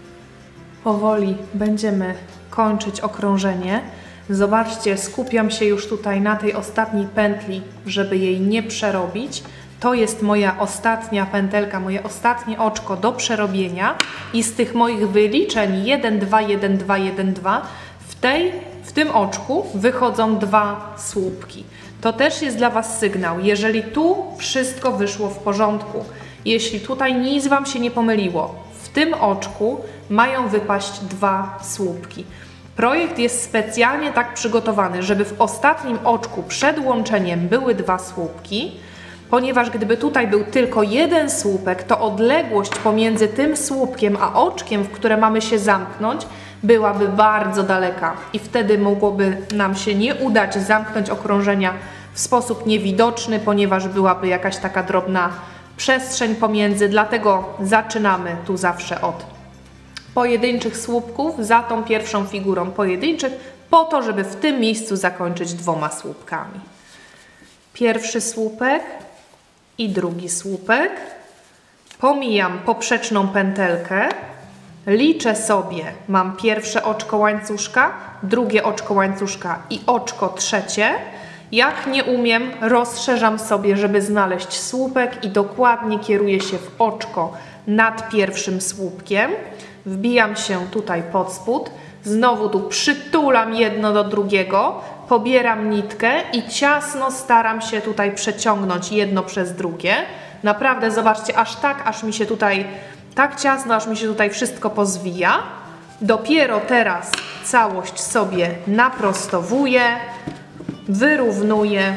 S1: Powoli będziemy kończyć okrążenie. Zobaczcie, skupiam się już tutaj na tej ostatniej pętli, żeby jej nie przerobić. To jest moja ostatnia pętelka, moje ostatnie oczko do przerobienia i z tych moich wyliczeń jeden, dwa, jeden, dwa, jeden, dwa w, tej, w tym oczku wychodzą dwa słupki. To też jest dla Was sygnał, jeżeli tu wszystko wyszło w porządku, jeśli tutaj nic Wam się nie pomyliło, w tym oczku mają wypaść dwa słupki. Projekt jest specjalnie tak przygotowany, żeby w ostatnim oczku przed łączeniem były dwa słupki, ponieważ gdyby tutaj był tylko jeden słupek, to odległość pomiędzy tym słupkiem a oczkiem, w które mamy się zamknąć, byłaby bardzo daleka i wtedy mogłoby nam się nie udać zamknąć okrążenia w sposób niewidoczny, ponieważ byłaby jakaś taka drobna przestrzeń pomiędzy, dlatego zaczynamy tu zawsze od pojedynczych słupków za tą pierwszą figurą pojedynczych, po to, żeby w tym miejscu zakończyć dwoma słupkami. Pierwszy słupek i drugi słupek. Pomijam poprzeczną pętelkę, liczę sobie, mam pierwsze oczko łańcuszka, drugie oczko łańcuszka i oczko trzecie. Jak nie umiem, rozszerzam sobie, żeby znaleźć słupek i dokładnie kieruję się w oczko nad pierwszym słupkiem. Wbijam się tutaj pod spód, znowu tu przytulam jedno do drugiego, pobieram nitkę i ciasno staram się tutaj przeciągnąć jedno przez drugie. Naprawdę zobaczcie, aż tak, aż mi się tutaj, tak ciasno, aż mi się tutaj wszystko pozwija. Dopiero teraz całość sobie naprostowuję, wyrównuję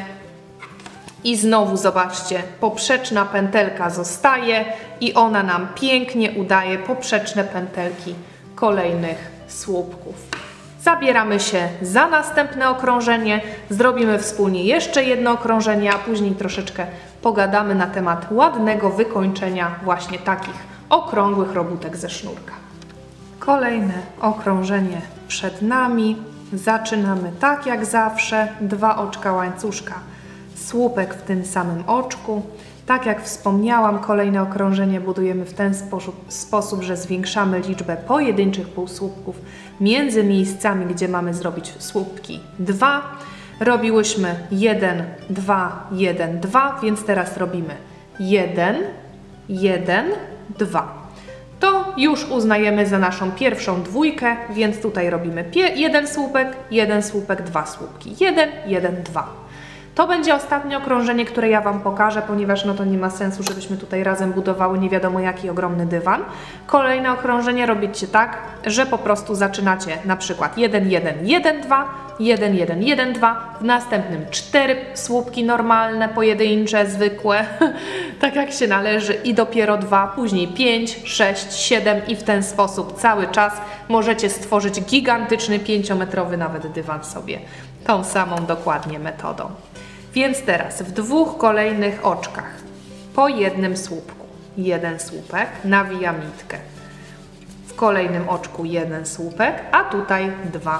S1: i znowu zobaczcie, poprzeczna pętelka zostaje i ona nam pięknie udaje poprzeczne pętelki kolejnych słupków. Zabieramy się za następne okrążenie, zrobimy wspólnie jeszcze jedno okrążenie, a później troszeczkę pogadamy na temat ładnego wykończenia właśnie takich okrągłych robótek ze sznurka. Kolejne okrążenie przed nami. Zaczynamy tak jak zawsze, dwa oczka łańcuszka, słupek w tym samym oczku. Tak jak wspomniałam, kolejne okrążenie budujemy w ten sposób, sposób, że zwiększamy liczbę pojedynczych półsłupków między miejscami, gdzie mamy zrobić słupki dwa. Robiłyśmy jeden, dwa, jeden, dwa, więc teraz robimy jeden, jeden, dwa. To już uznajemy za naszą pierwszą dwójkę, więc tutaj robimy jeden słupek, jeden słupek, dwa słupki. jeden, jeden, dwa. To będzie ostatnie okrążenie, które ja Wam pokażę, ponieważ no to nie ma sensu, żebyśmy tutaj razem budowały nie wiadomo jaki ogromny dywan. Kolejne okrążenie robicie tak, że po prostu zaczynacie na przykład jeden, jeden, jeden, dwa, jeden, jeden, jeden, dwa, w następnym cztery słupki normalne, pojedyncze, zwykłe, tak jak się należy i dopiero dwa, później pięć, sześć, siedem i w ten sposób cały czas możecie stworzyć gigantyczny, pięciometrowy nawet dywan sobie tą samą dokładnie metodą. Więc teraz w dwóch kolejnych oczkach po jednym słupku. Jeden słupek, nawijam nitkę. W kolejnym oczku jeden słupek, a tutaj dwa.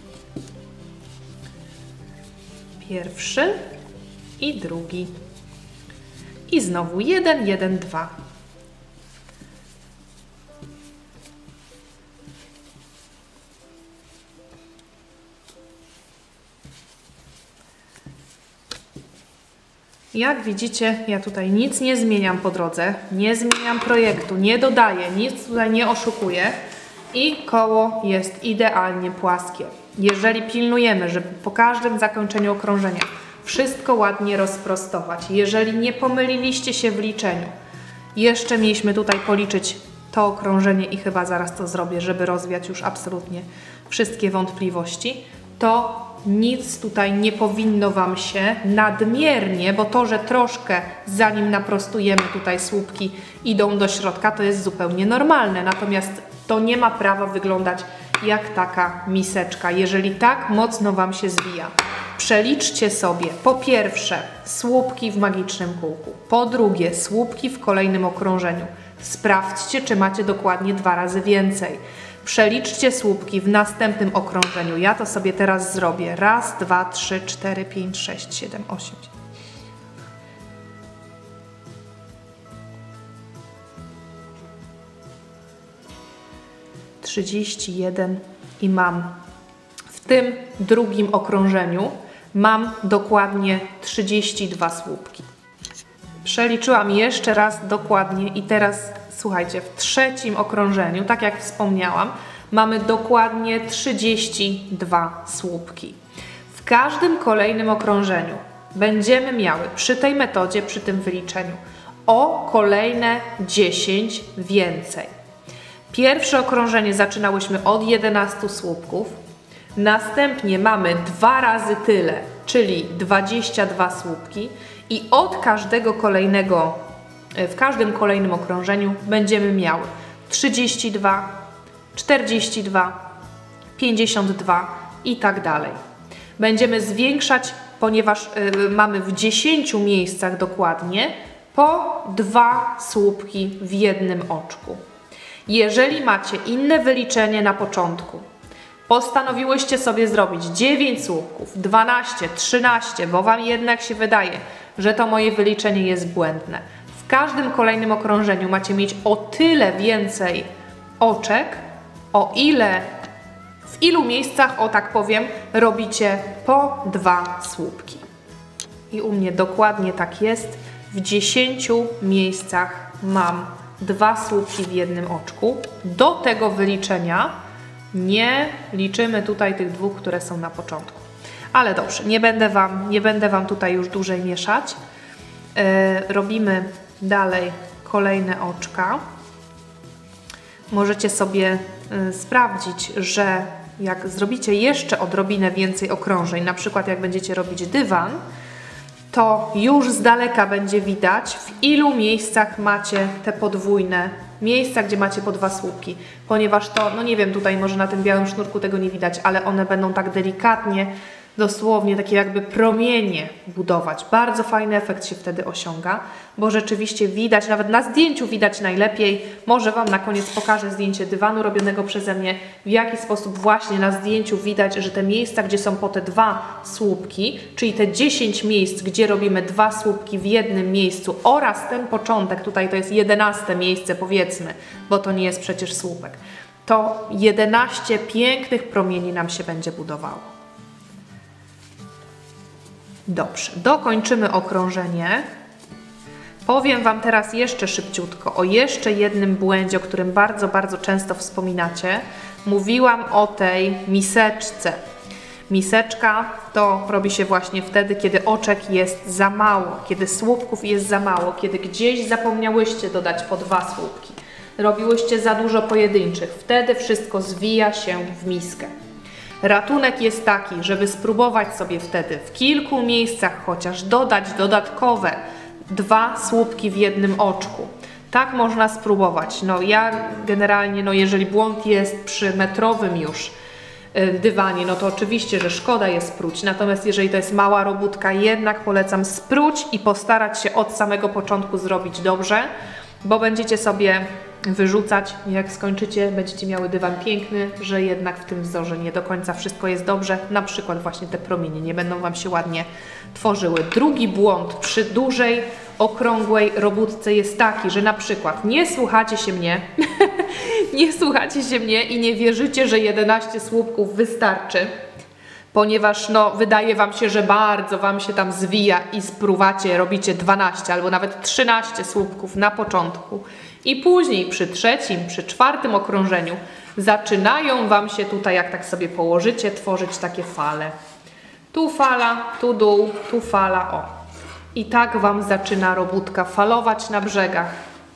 S1: Pierwszy i drugi. I znowu jeden, jeden, dwa. Jak widzicie, ja tutaj nic nie zmieniam po drodze, nie zmieniam projektu, nie dodaję, nic tutaj nie oszukuję i koło jest idealnie płaskie. Jeżeli pilnujemy, żeby po każdym zakończeniu okrążenia wszystko ładnie rozprostować, jeżeli nie pomyliliście się w liczeniu, jeszcze mieliśmy tutaj policzyć to okrążenie i chyba zaraz to zrobię, żeby rozwiać już absolutnie wszystkie wątpliwości, to nic tutaj nie powinno Wam się nadmiernie, bo to, że troszkę zanim naprostujemy tutaj słupki idą do środka, to jest zupełnie normalne. Natomiast to nie ma prawa wyglądać jak taka miseczka, jeżeli tak mocno Wam się zwija. Przeliczcie sobie po pierwsze słupki w magicznym kółku, po drugie słupki w kolejnym okrążeniu. Sprawdźcie, czy macie dokładnie dwa razy więcej. Przeliczcie słupki w następnym okrążeniu. Ja to sobie teraz zrobię. Raz, dwa, trzy, cztery, pięć, sześć, siedem, osiem. trzydzieści jeden i mam w tym drugim okrążeniu mam dokładnie trzydzieści dwa słupki. Przeliczyłam jeszcze raz dokładnie i teraz słuchajcie, w trzecim okrążeniu, tak jak wspomniałam, mamy dokładnie trzydzieści dwa słupki. W każdym kolejnym okrążeniu będziemy miały przy tej metodzie, przy tym wyliczeniu o kolejne dziesięć więcej. Pierwsze okrążenie zaczynałyśmy od jedenastu słupków, następnie mamy dwa razy tyle, czyli dwadzieścia dwa słupki i od każdego kolejnego, w każdym kolejnym okrążeniu będziemy miały trzydzieści dwa, czterdzieści dwa, pięćdziesiąt dwa i tak dalej. Będziemy zwiększać, ponieważ y, mamy w dziesięciu miejscach dokładnie po dwa słupki w jednym oczku. Jeżeli macie inne wyliczenie na początku, postanowiłyście sobie zrobić dziewięć słupków, dwanaście, trzynaście, bo Wam jednak się wydaje, że to moje wyliczenie jest błędne. W każdym kolejnym okrążeniu macie mieć o tyle więcej oczek, o ile, w ilu miejscach, o tak powiem, robicie po dwa słupki. I u mnie dokładnie tak jest. W dziesięciu miejscach mam dwa słupki w jednym oczku. Do tego wyliczenia nie liczymy tutaj tych dwóch, które są na początku. Ale dobrze, nie będę Wam, nie będę Wam tutaj już dłużej mieszać. Yy, robimy dalej kolejne oczka. Możecie sobie yy, sprawdzić, że jak zrobicie jeszcze odrobinę więcej okrążeń, na przykład jak będziecie robić dywan, to już z daleka będzie widać, w ilu miejscach macie te podwójne miejsca, gdzie macie po dwa słupki, ponieważ to, no nie wiem, tutaj może na tym białym sznurku tego nie widać, ale one będą tak delikatnie, dosłownie takie jakby promienie budować. Bardzo fajny efekt się wtedy osiąga, bo rzeczywiście widać, nawet na zdjęciu widać najlepiej. Może Wam na koniec pokażę zdjęcie dywanu robionego przeze mnie, w jaki sposób właśnie na zdjęciu widać, że te miejsca, gdzie są po te dwa słupki, czyli te dziesięć miejsc, gdzie robimy dwa słupki w jednym miejscu oraz ten początek, tutaj to jest jedenaste miejsce powiedzmy, bo to nie jest przecież słupek, to jedenaście pięknych promieni nam się będzie budowało. Dobrze, dokończymy okrążenie. Powiem Wam teraz jeszcze szybciutko o jeszcze jednym błędzie, o którym bardzo, bardzo często wspominacie. Mówiłam o tej miseczce. Miseczka to robi się właśnie wtedy, kiedy oczek jest za mało, kiedy słupków jest za mało, kiedy gdzieś zapomniałyście dodać po dwa słupki. Robiłyście za dużo pojedynczych. Wtedy wszystko zwija się w miskę. Ratunek jest taki, żeby spróbować sobie wtedy w kilku miejscach chociaż dodać dodatkowe dwa słupki w jednym oczku. Tak można spróbować. No ja generalnie, no jeżeli błąd jest przy metrowym już dywanie, no to oczywiście, że szkoda jest spróć. Natomiast jeżeli to jest mała robótka, jednak polecam spróć i postarać się od samego początku zrobić dobrze, bo będziecie sobie wyrzucać, jak skończycie, będziecie miały dywan piękny, że jednak w tym wzorze nie do końca wszystko jest dobrze, na przykład właśnie te promienie nie będą Wam się ładnie tworzyły. Drugi błąd przy dużej, okrągłej robótce jest taki, że na przykład nie słuchacie się mnie, nie słuchacie się mnie i nie wierzycie, że jedenaście słupków wystarczy, ponieważ no, wydaje Wam się, że bardzo Wam się tam zwija i spruwacie, robicie dwanaście albo nawet trzynaście słupków na początku i później przy trzecim, przy czwartym okrążeniu zaczynają Wam się tutaj, jak tak sobie położycie, tworzyć takie fale. Tu fala, tu dół, tu fala, o. I tak Wam zaczyna robótka falować na brzegach.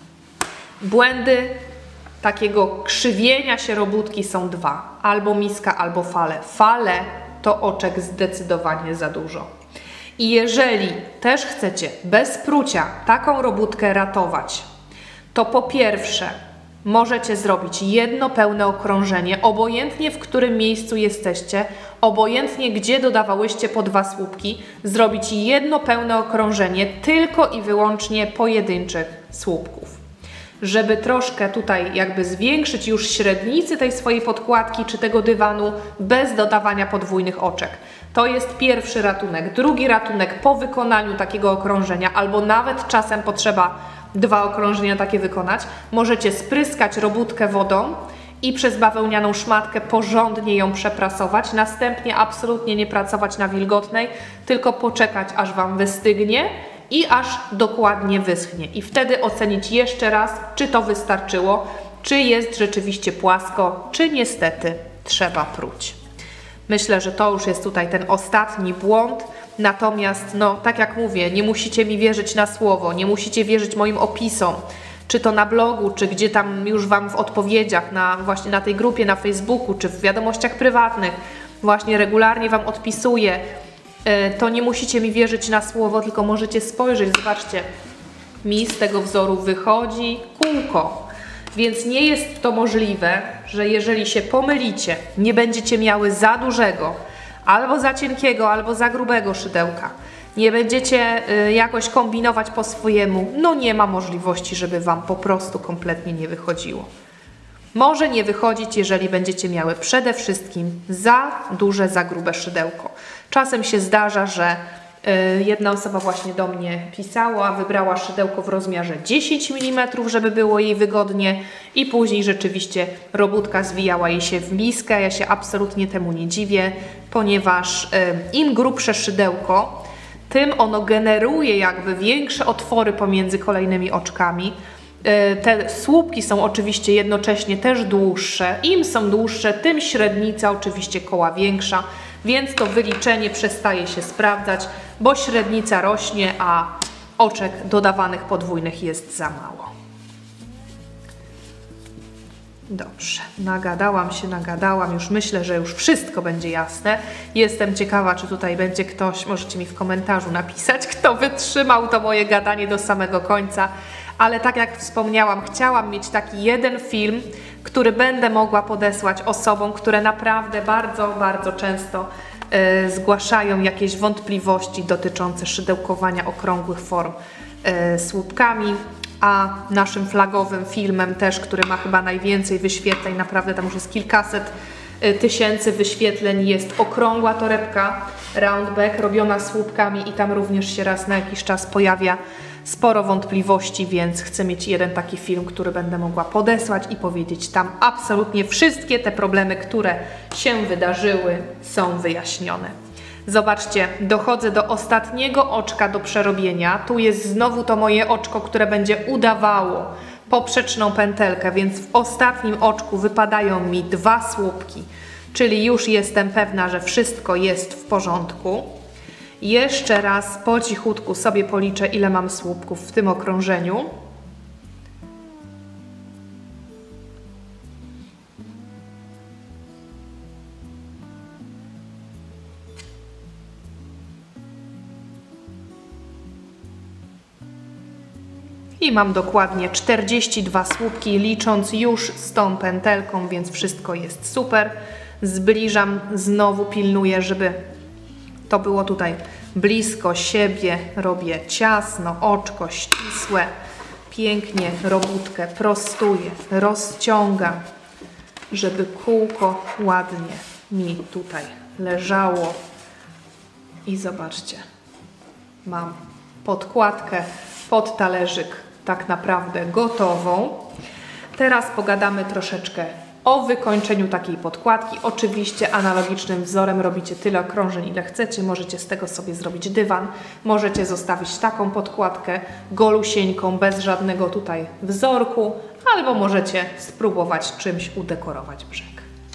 S1: Błędy takiego krzywienia się robótki są dwa. Albo miska, albo fale. Fale to oczek zdecydowanie za dużo. I jeżeli też chcecie bez prucia taką robótkę ratować, to po pierwsze możecie zrobić jedno pełne okrążenie, obojętnie w którym miejscu jesteście, obojętnie gdzie dodawałyście po dwa słupki, zrobić jedno pełne okrążenie tylko i wyłącznie pojedynczych słupków. Żeby troszkę tutaj jakby zwiększyć już średnicy tej swojej podkładki czy tego dywanu bez dodawania podwójnych oczek. To jest pierwszy ratunek. Drugi ratunek po wykonaniu takiego okrążenia, albo nawet czasem potrzeba dwa okrążenia takie wykonać, możecie spryskać robótkę wodą i przez bawełnianą szmatkę porządnie ją przeprasować. Następnie absolutnie nie pracować na wilgotnej, tylko poczekać, aż Wam wystygnie i aż dokładnie wyschnie. I wtedy ocenić jeszcze raz, czy to wystarczyło, czy jest rzeczywiście płasko, czy niestety trzeba pruć. Myślę, że to już jest tutaj ten ostatni błąd. Natomiast, no, tak jak mówię, nie musicie mi wierzyć na słowo, nie musicie wierzyć moim opisom, czy to na blogu, czy gdzie tam już Wam w odpowiedziach, na, właśnie na tej grupie na Facebooku, czy w wiadomościach prywatnych, właśnie regularnie Wam odpisuję. To nie musicie mi wierzyć na słowo, tylko możecie spojrzeć. Zobaczcie, mi z tego wzoru wychodzi kółko. Więc nie jest to możliwe, że jeżeli się pomylicie, nie będziecie miały za dużego, albo za cienkiego, albo za grubego szydełka, nie będziecie y, jakoś kombinować po swojemu, no nie ma możliwości, żeby Wam po prostu kompletnie nie wychodziło. Może nie wychodzić, jeżeli będziecie miały przede wszystkim za duże, za grube szydełko. Czasem się zdarza, że y, jedna osoba właśnie do mnie pisała, wybrała szydełko w rozmiarze dziesięć milimetrów, żeby było jej wygodnie i później rzeczywiście robótka zwijała jej się w miskę. Ja się absolutnie temu nie dziwię, ponieważ y, im grubsze szydełko, tym ono generuje jakby większe otwory pomiędzy kolejnymi oczkami. Te słupki są oczywiście jednocześnie też dłuższe. Im są dłuższe, tym średnica oczywiście koła większa, więc to wyliczenie przestaje się sprawdzać, bo średnica rośnie, a oczek dodawanych podwójnych jest za mało. Dobrze, nagadałam się, nagadałam, już myślę, że już wszystko będzie jasne. Jestem ciekawa, czy tutaj będzie ktoś, możecie mi w komentarzu napisać, kto wytrzymał to moje gadanie do samego końca. Ale tak jak wspomniałam, chciałam mieć taki jeden film, który będę mogła podesłać osobom, które naprawdę bardzo, bardzo często y, zgłaszają jakieś wątpliwości dotyczące szydełkowania okrągłych form y, słupkami. A naszym flagowym filmem też, który ma chyba najwięcej wyświetleń, naprawdę tam już jest kilkaset y, tysięcy wyświetleń, jest okrągła torebka roundback robiona słupkami i tam również się raz na jakiś czas pojawia sporo wątpliwości, więc chcę mieć jeden taki film, który będę mogła podesłać i powiedzieć tam absolutnie wszystkie te problemy, które się wydarzyły, są wyjaśnione. Zobaczcie, dochodzę do ostatniego oczka do przerobienia. Tu jest znowu to moje oczko, które będzie udawało poprzeczną pętelkę, więc w ostatnim oczku wypadają mi dwa słupki, czyli już jestem pewna, że wszystko jest w porządku. Jeszcze raz po cichutku sobie policzę, ile mam słupków w tym okrążeniu. I mam dokładnie czterdzieści dwa słupki, licząc już z tą pętelką, więc wszystko jest super. zbliżam, znowu pilnuję, żeby to było tutaj blisko siebie, robię ciasno, oczko ścisłe, pięknie robótkę prostuję, rozciągam, żeby kółko ładnie mi tutaj leżało. I zobaczcie, mam podkładkę pod talerzyk tak naprawdę gotową. Teraz pogadamy troszeczkę o wykończeniu takiej podkładki. Oczywiście analogicznym wzorem robicie tyle okrążeń, ile chcecie. Możecie z tego sobie zrobić dywan. Możecie zostawić taką podkładkę golusieńką, bez żadnego tutaj wzorku. Albo możecie spróbować czymś udekorować brzeg.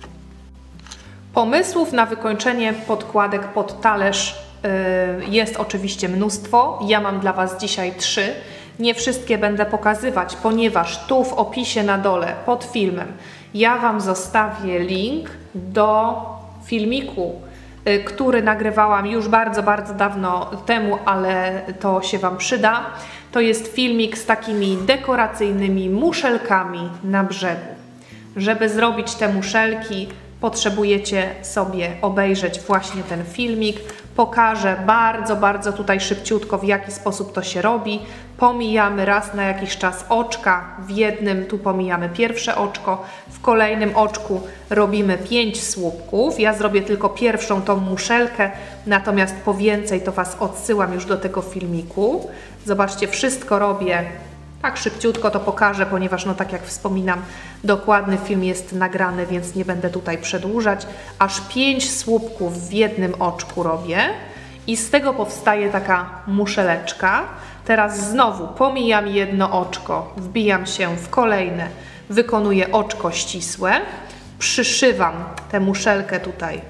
S1: Pomysłów na wykończenie podkładek pod talerz yy, jest oczywiście mnóstwo. Ja mam dla Was dzisiaj trzy. Nie wszystkie będę pokazywać, ponieważ tu w opisie na dole pod filmem ja Wam zostawię link do filmiku, yy, który nagrywałam już bardzo, bardzo dawno temu, ale to się Wam przyda. To jest filmik z takimi dekoracyjnymi muszelkami na brzegu. Żeby zrobić te muszelki, potrzebujecie sobie obejrzeć właśnie ten filmik. Pokażę bardzo, bardzo tutaj szybciutko, w jaki sposób to się robi. Pomijamy raz na jakiś czas oczka. W jednym tu pomijamy pierwsze oczko, w kolejnym oczku robimy pięć słupków. Ja zrobię tylko pierwszą tą muszelkę, natomiast po więcej to Was odsyłam już do tego filmiku. Zobaczcie, wszystko robię tak szybciutko, to pokażę, ponieważ no tak jak wspominam, dokładny film jest nagrany, więc nie będę tutaj przedłużać. Aż pięć słupków w jednym oczku robię i z tego powstaje taka muszeleczka. Teraz znowu pomijam jedno oczko, wbijam się w kolejne, wykonuję oczko ścisłe, przyszywam tę muszelkę tutaj,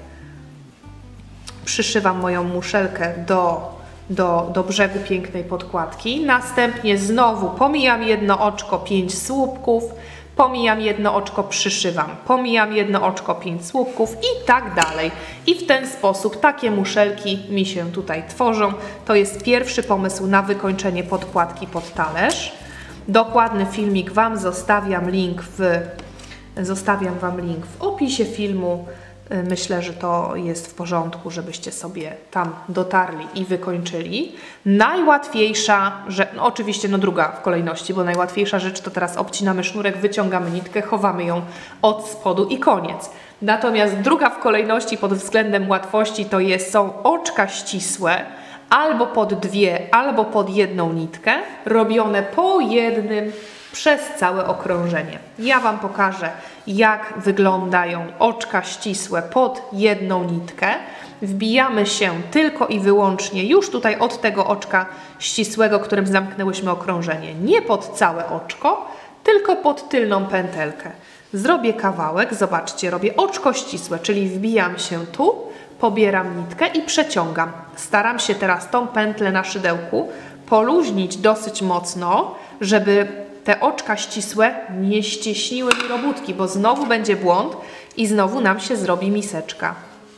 S1: przyszywam moją muszelkę do Do, do brzegu pięknej podkładki. Następnie znowu pomijam jedno oczko, pięć słupków, pomijam jedno oczko, przyszywam, pomijam jedno oczko, pięć słupków i tak dalej. I w ten sposób takie muszelki mi się tutaj tworzą. To jest pierwszy pomysł na wykończenie podkładki pod talerz. Dokładny filmik Wam zostawiam link w, zostawiam Wam link w opisie filmu. Myślę, że to jest w porządku, żebyście sobie tam dotarli i wykończyli. Najłatwiejsza rzecz, no oczywiście no druga w kolejności, bo najłatwiejsza rzecz to teraz obcinamy sznurek, wyciągamy nitkę, chowamy ją od spodu i koniec. Natomiast druga w kolejności pod względem łatwości to jest, są oczka ścisłe, albo pod dwie, albo pod jedną nitkę, robione po jednym przez całe okrążenie. Ja Wam pokażę, jak wyglądają oczka ścisłe pod jedną nitkę. Wbijamy się tylko i wyłącznie już tutaj od tego oczka ścisłego, którym zamknęłyśmy okrążenie. Nie pod całe oczko, tylko pod tylną pętelkę. Zrobię kawałek, zobaczcie, robię oczko ścisłe, czyli wbijam się tu, pobieram nitkę i przeciągam. Staram się teraz tą pętlę na szydełku poluźnić dosyć mocno, żeby te oczka ścisłe nie ścieśniły mi robótki, bo znowu będzie błąd i znowu nam się zrobi miseczka.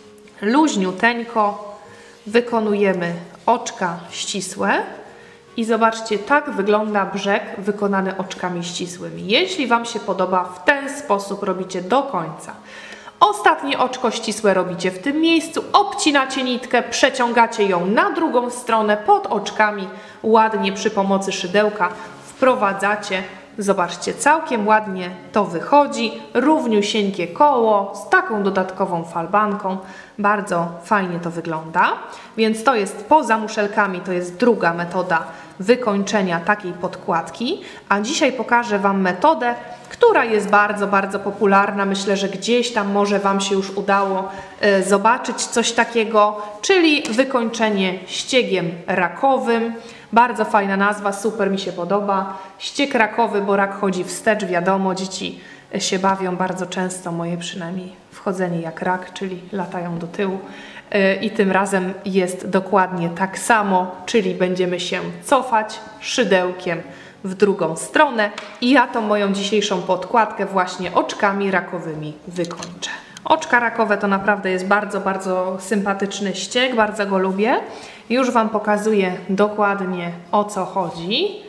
S1: Luźniuteńko wykonujemy oczka ścisłe i zobaczcie, tak wygląda brzeg wykonany oczkami ścisłymi. Jeśli Wam się podoba, w ten sposób robicie do końca. Ostatnie oczko ścisłe robicie w tym miejscu, obcinacie nitkę, przeciągacie ją na drugą stronę pod oczkami, ładnie przy pomocy szydełka wprowadzacie. Zobaczcie, całkiem ładnie to wychodzi, równiusieńkie koło z taką dodatkową falbanką, bardzo fajnie to wygląda, więc to jest poza muszelkami, to jest druga metoda wykończenia takiej podkładki, a dzisiaj pokażę Wam metodę, która jest bardzo, bardzo popularna. Myślę, że gdzieś tam może Wam się już udało y, zobaczyć coś takiego, czyli wykończenie ściegiem rakowym. Bardzo fajna nazwa, super mi się podoba. Ścieg rakowy, bo rak chodzi wstecz, wiadomo, dzieci się bawią bardzo często, moje przynajmniej wchodzenie jak rak, czyli latają do tyłu. Yy, I tym razem jest dokładnie tak samo, czyli będziemy się cofać szydełkiem w drugą stronę i ja tą moją dzisiejszą podkładkę właśnie oczkami rakowymi wykończę. Oczka rakowe to naprawdę jest bardzo, bardzo sympatyczny ścieg, bardzo go lubię. Już Wam pokazuję dokładnie, o co chodzi.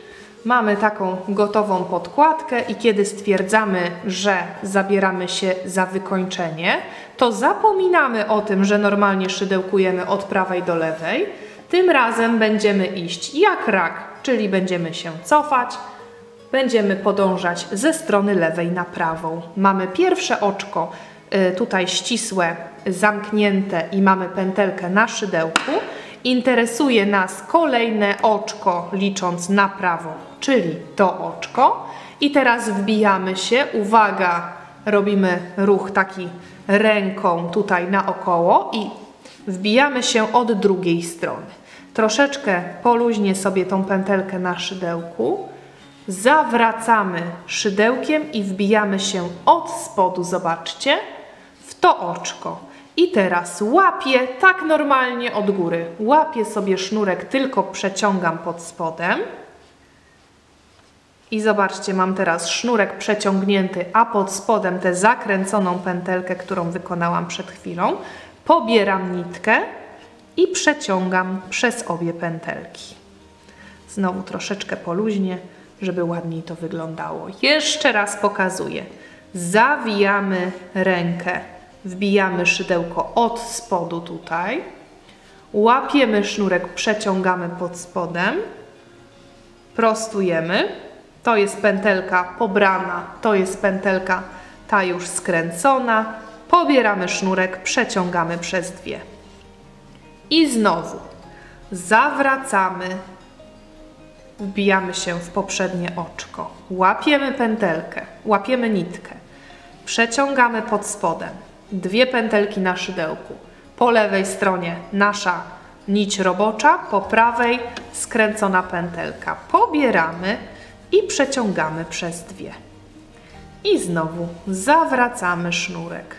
S1: Mamy taką gotową podkładkę i kiedy stwierdzamy, że zabieramy się za wykończenie, to zapominamy o tym, że normalnie szydełkujemy od prawej do lewej. Tym razem będziemy iść jak rak, czyli będziemy się cofać, będziemy podążać ze strony lewej na prawą. Mamy pierwsze oczko tutaj ścisłe, zamknięte i mamy pętelkę na szydełku. Interesuje nas kolejne oczko, licząc na prawo, czyli to oczko. I teraz wbijamy się, uwaga, robimy ruch taki ręką tutaj naokoło i wbijamy się od drugiej strony. Troszeczkę poluźnię sobie tą pętelkę na szydełku, zawracamy szydełkiem i wbijamy się od spodu, zobaczcie, w to oczko. I teraz łapię tak normalnie od góry. Łapię sobie sznurek, tylko przeciągam pod spodem. I zobaczcie, mam teraz sznurek przeciągnięty, a pod spodem tę zakręconą pętelkę, którą wykonałam przed chwilą. Pobieram nitkę i przeciągam przez obie pętelki. Znowu troszeczkę poluźnię, żeby ładniej to wyglądało. Jeszcze raz pokazuję. Zawijamy rękę. Wbijamy szydełko od spodu tutaj, łapiemy sznurek, przeciągamy pod spodem, prostujemy, to jest pętelka pobrana, to jest pętelka ta już skręcona, pobieramy sznurek, przeciągamy przez dwie. I znowu zawracamy, wbijamy się w poprzednie oczko, łapiemy pętelkę, łapiemy nitkę, przeciągamy pod spodem. Dwie pętelki na szydełku. Po lewej stronie nasza nić robocza, po prawej skręcona pętelka. Pobieramy i przeciągamy przez dwie. I znowu zawracamy sznurek.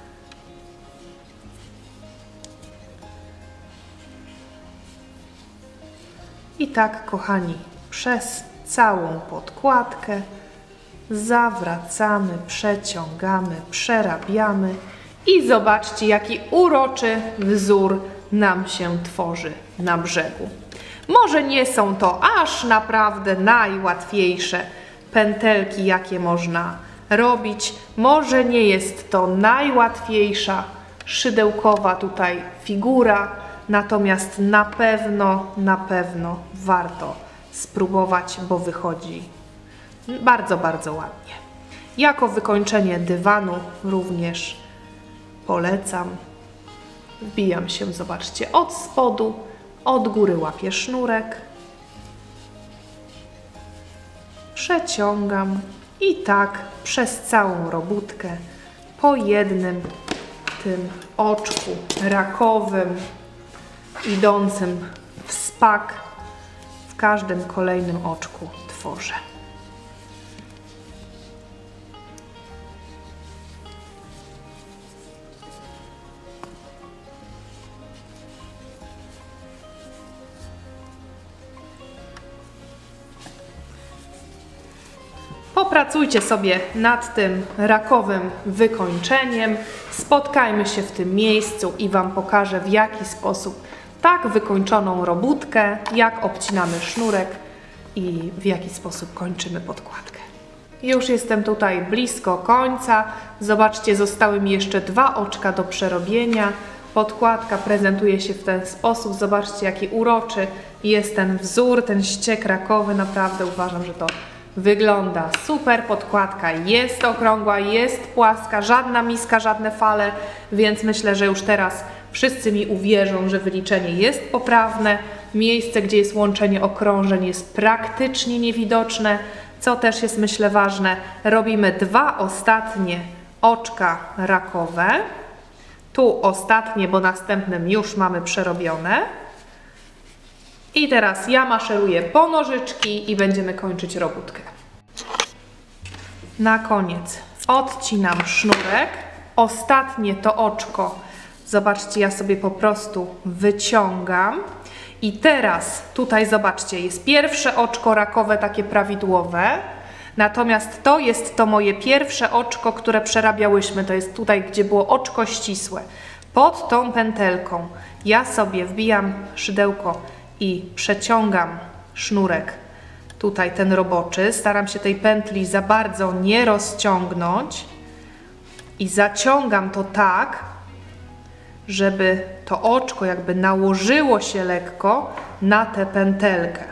S1: I tak, kochani, przez całą podkładkę zawracamy, przeciągamy, przerabiamy i zobaczcie, jaki uroczy wzór nam się tworzy na brzegu. Może nie są to aż naprawdę najłatwiejsze pętelki, jakie można robić. Może nie jest to najłatwiejsza szydełkowa tutaj figura, natomiast na pewno, na pewno warto spróbować, bo wychodzi bardzo, bardzo ładnie. Jako wykończenie dywanu również polecam. Wbijam się, zobaczcie, od spodu, od góry łapię sznurek, przeciągam i tak przez całą robótkę po jednym tym oczku rakowym idącym w spak w każdym kolejnym oczku tworzę. Popracujcie sobie nad tym rakowym wykończeniem. Spotkajmy się w tym miejscu i Wam pokażę, w jaki sposób tak wykończoną robótkę, jak obcinamy sznurek i w jaki sposób kończymy podkładkę. Już jestem tutaj blisko końca. Zobaczcie, zostały mi jeszcze dwa oczka do przerobienia. Podkładka prezentuje się w ten sposób. Zobaczcie, jaki uroczy jest ten wzór, ten ściek rakowy. Naprawdę uważam, że to wygląda super. Podkładka jest okrągła, jest płaska, żadna miska, żadne fale, więc myślę, że już teraz wszyscy mi uwierzą, że wyliczenie jest poprawne. Miejsce, gdzie jest łączenie okrążeń, jest praktycznie niewidoczne, co też jest, myślę, ważne. Robimy dwa ostatnie oczka rakowe. Tu ostatnie, bo następnym już mamy przerobione. I teraz ja maszeruję po nożyczki i będziemy kończyć robótkę. Na koniec odcinam sznurek. Ostatnie to oczko, zobaczcie, ja sobie po prostu wyciągam. I teraz tutaj zobaczcie, jest pierwsze oczko rakowe, takie prawidłowe. Natomiast to jest to moje pierwsze oczko, które przerabiałyśmy. To jest tutaj, gdzie było oczko ścisłe. Pod tą pętelką ja sobie wbijam szydełko i przeciągam sznurek tutaj ten roboczy. Staram się tej pętli za bardzo nie rozciągnąć i zaciągam to tak, żeby to oczko jakby nałożyło się lekko na tę pętelkę.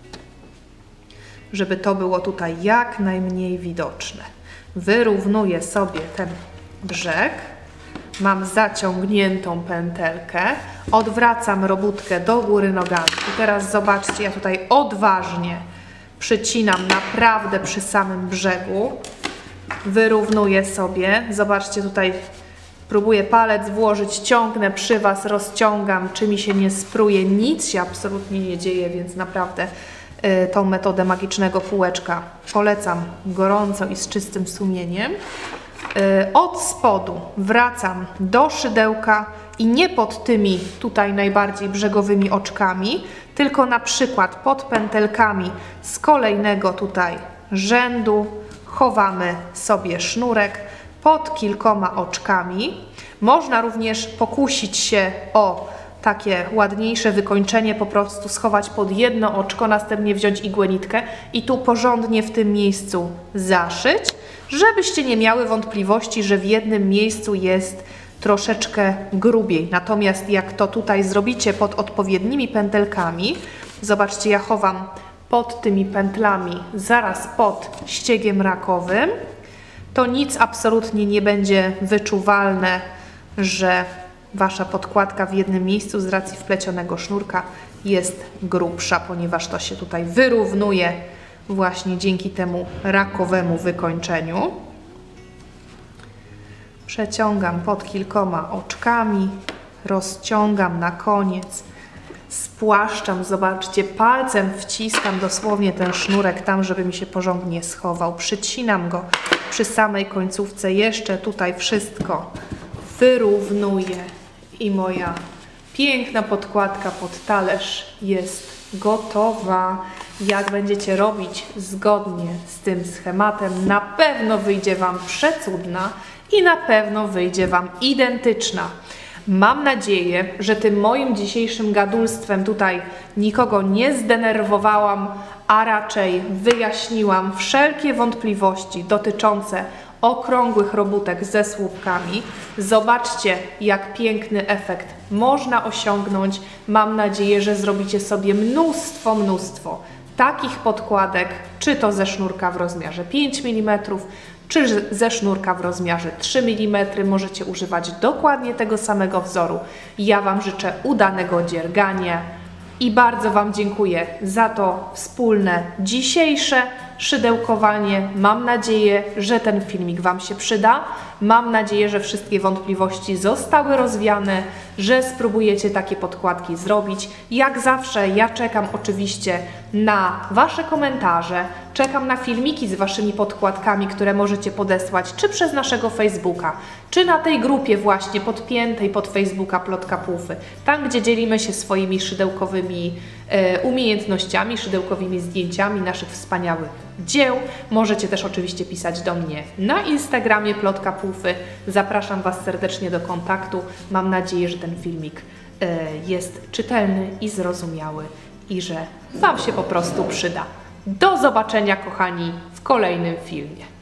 S1: Żeby to było tutaj jak najmniej widoczne. Wyrównuję sobie ten brzeg. Mam zaciągniętą pętelkę. Odwracam robótkę do góry nogami. I teraz zobaczcie, ja tutaj odważnie przycinam naprawdę przy samym brzegu. Wyrównuję sobie. Zobaczcie, tutaj próbuję palec włożyć, ciągnę przy Was, rozciągam, czy mi się nie spruje. Nic się absolutnie nie dzieje, więc naprawdę y, tą metodę magicznego półeczka polecam gorąco i z czystym sumieniem. Y, od spodu wracam do szydełka i nie pod tymi tutaj najbardziej brzegowymi oczkami, tylko na przykład pod pętelkami z kolejnego tutaj rzędu chowamy sobie sznurek pod kilkoma oczkami. Można również pokusić się o takie ładniejsze wykończenie, po prostu schować pod jedno oczko, następnie wziąć igłę-nitkę i tu porządnie w tym miejscu zaszyć, żebyście nie miały wątpliwości, że w jednym miejscu jest troszeczkę grubiej. Natomiast jak to tutaj zrobicie pod odpowiednimi pętelkami, zobaczcie, ja chowam pod tymi pętlami zaraz pod ściegiem rakowym, to nic absolutnie nie będzie wyczuwalne, że Wasza podkładka w jednym miejscu z racji wplecionego sznurka jest grubsza, ponieważ to się tutaj wyrównuje właśnie dzięki temu rakowemu wykończeniu. Przeciągam pod kilkoma oczkami, rozciągam na koniec, spłaszczam, zobaczcie, palcem wciskam dosłownie ten sznurek tam, żeby mi się porządnie schował. Przycinam go przy samej końcówce, jeszcze tutaj wszystko wyrównuję i moja piękna podkładka pod talerz jest gotowa. Jak będziecie robić zgodnie z tym schematem, na pewno wyjdzie Wam przecudna i na pewno wyjdzie Wam identyczna. Mam nadzieję, że tym moim dzisiejszym gadulstwem tutaj nikogo nie zdenerwowałam, a raczej wyjaśniłam wszelkie wątpliwości dotyczące okrągłych robótek ze słupkami. Zobaczcie, jak piękny efekt można osiągnąć. Mam nadzieję, że zrobicie sobie mnóstwo, mnóstwo takich podkładek, czy to ze sznurka w rozmiarze pięć milimetrów, czy ze sznurka w rozmiarze trzy milimetry. Możecie używać dokładnie tego samego wzoru. Ja Wam życzę udanego dziergania i bardzo Wam dziękuję za to wspólne dzisiejsze szydełkowanie. Mam nadzieję, że ten filmik Wam się przyda. Mam nadzieję, że wszystkie wątpliwości zostały rozwiane, że spróbujecie takie podkładki zrobić. Jak zawsze ja czekam oczywiście na Wasze komentarze, czekam na filmiki z Waszymi podkładkami, które możecie podesłać czy przez naszego Facebooka, czy na tej grupie właśnie podpiętej pod Facebooka Plotka Pufy, tam gdzie dzielimy się swoimi szydełkowymi e, umiejętnościami, szydełkowymi zdjęciami naszych wspaniałych dzieł. Możecie też oczywiście pisać do mnie na Instagramie Plotka Pufy. Zapraszam Was serdecznie do kontaktu. Mam nadzieję, że ten filmik e, jest czytelny i zrozumiały i że Wam się po prostu przyda. Do zobaczenia, kochani, w kolejnym filmie.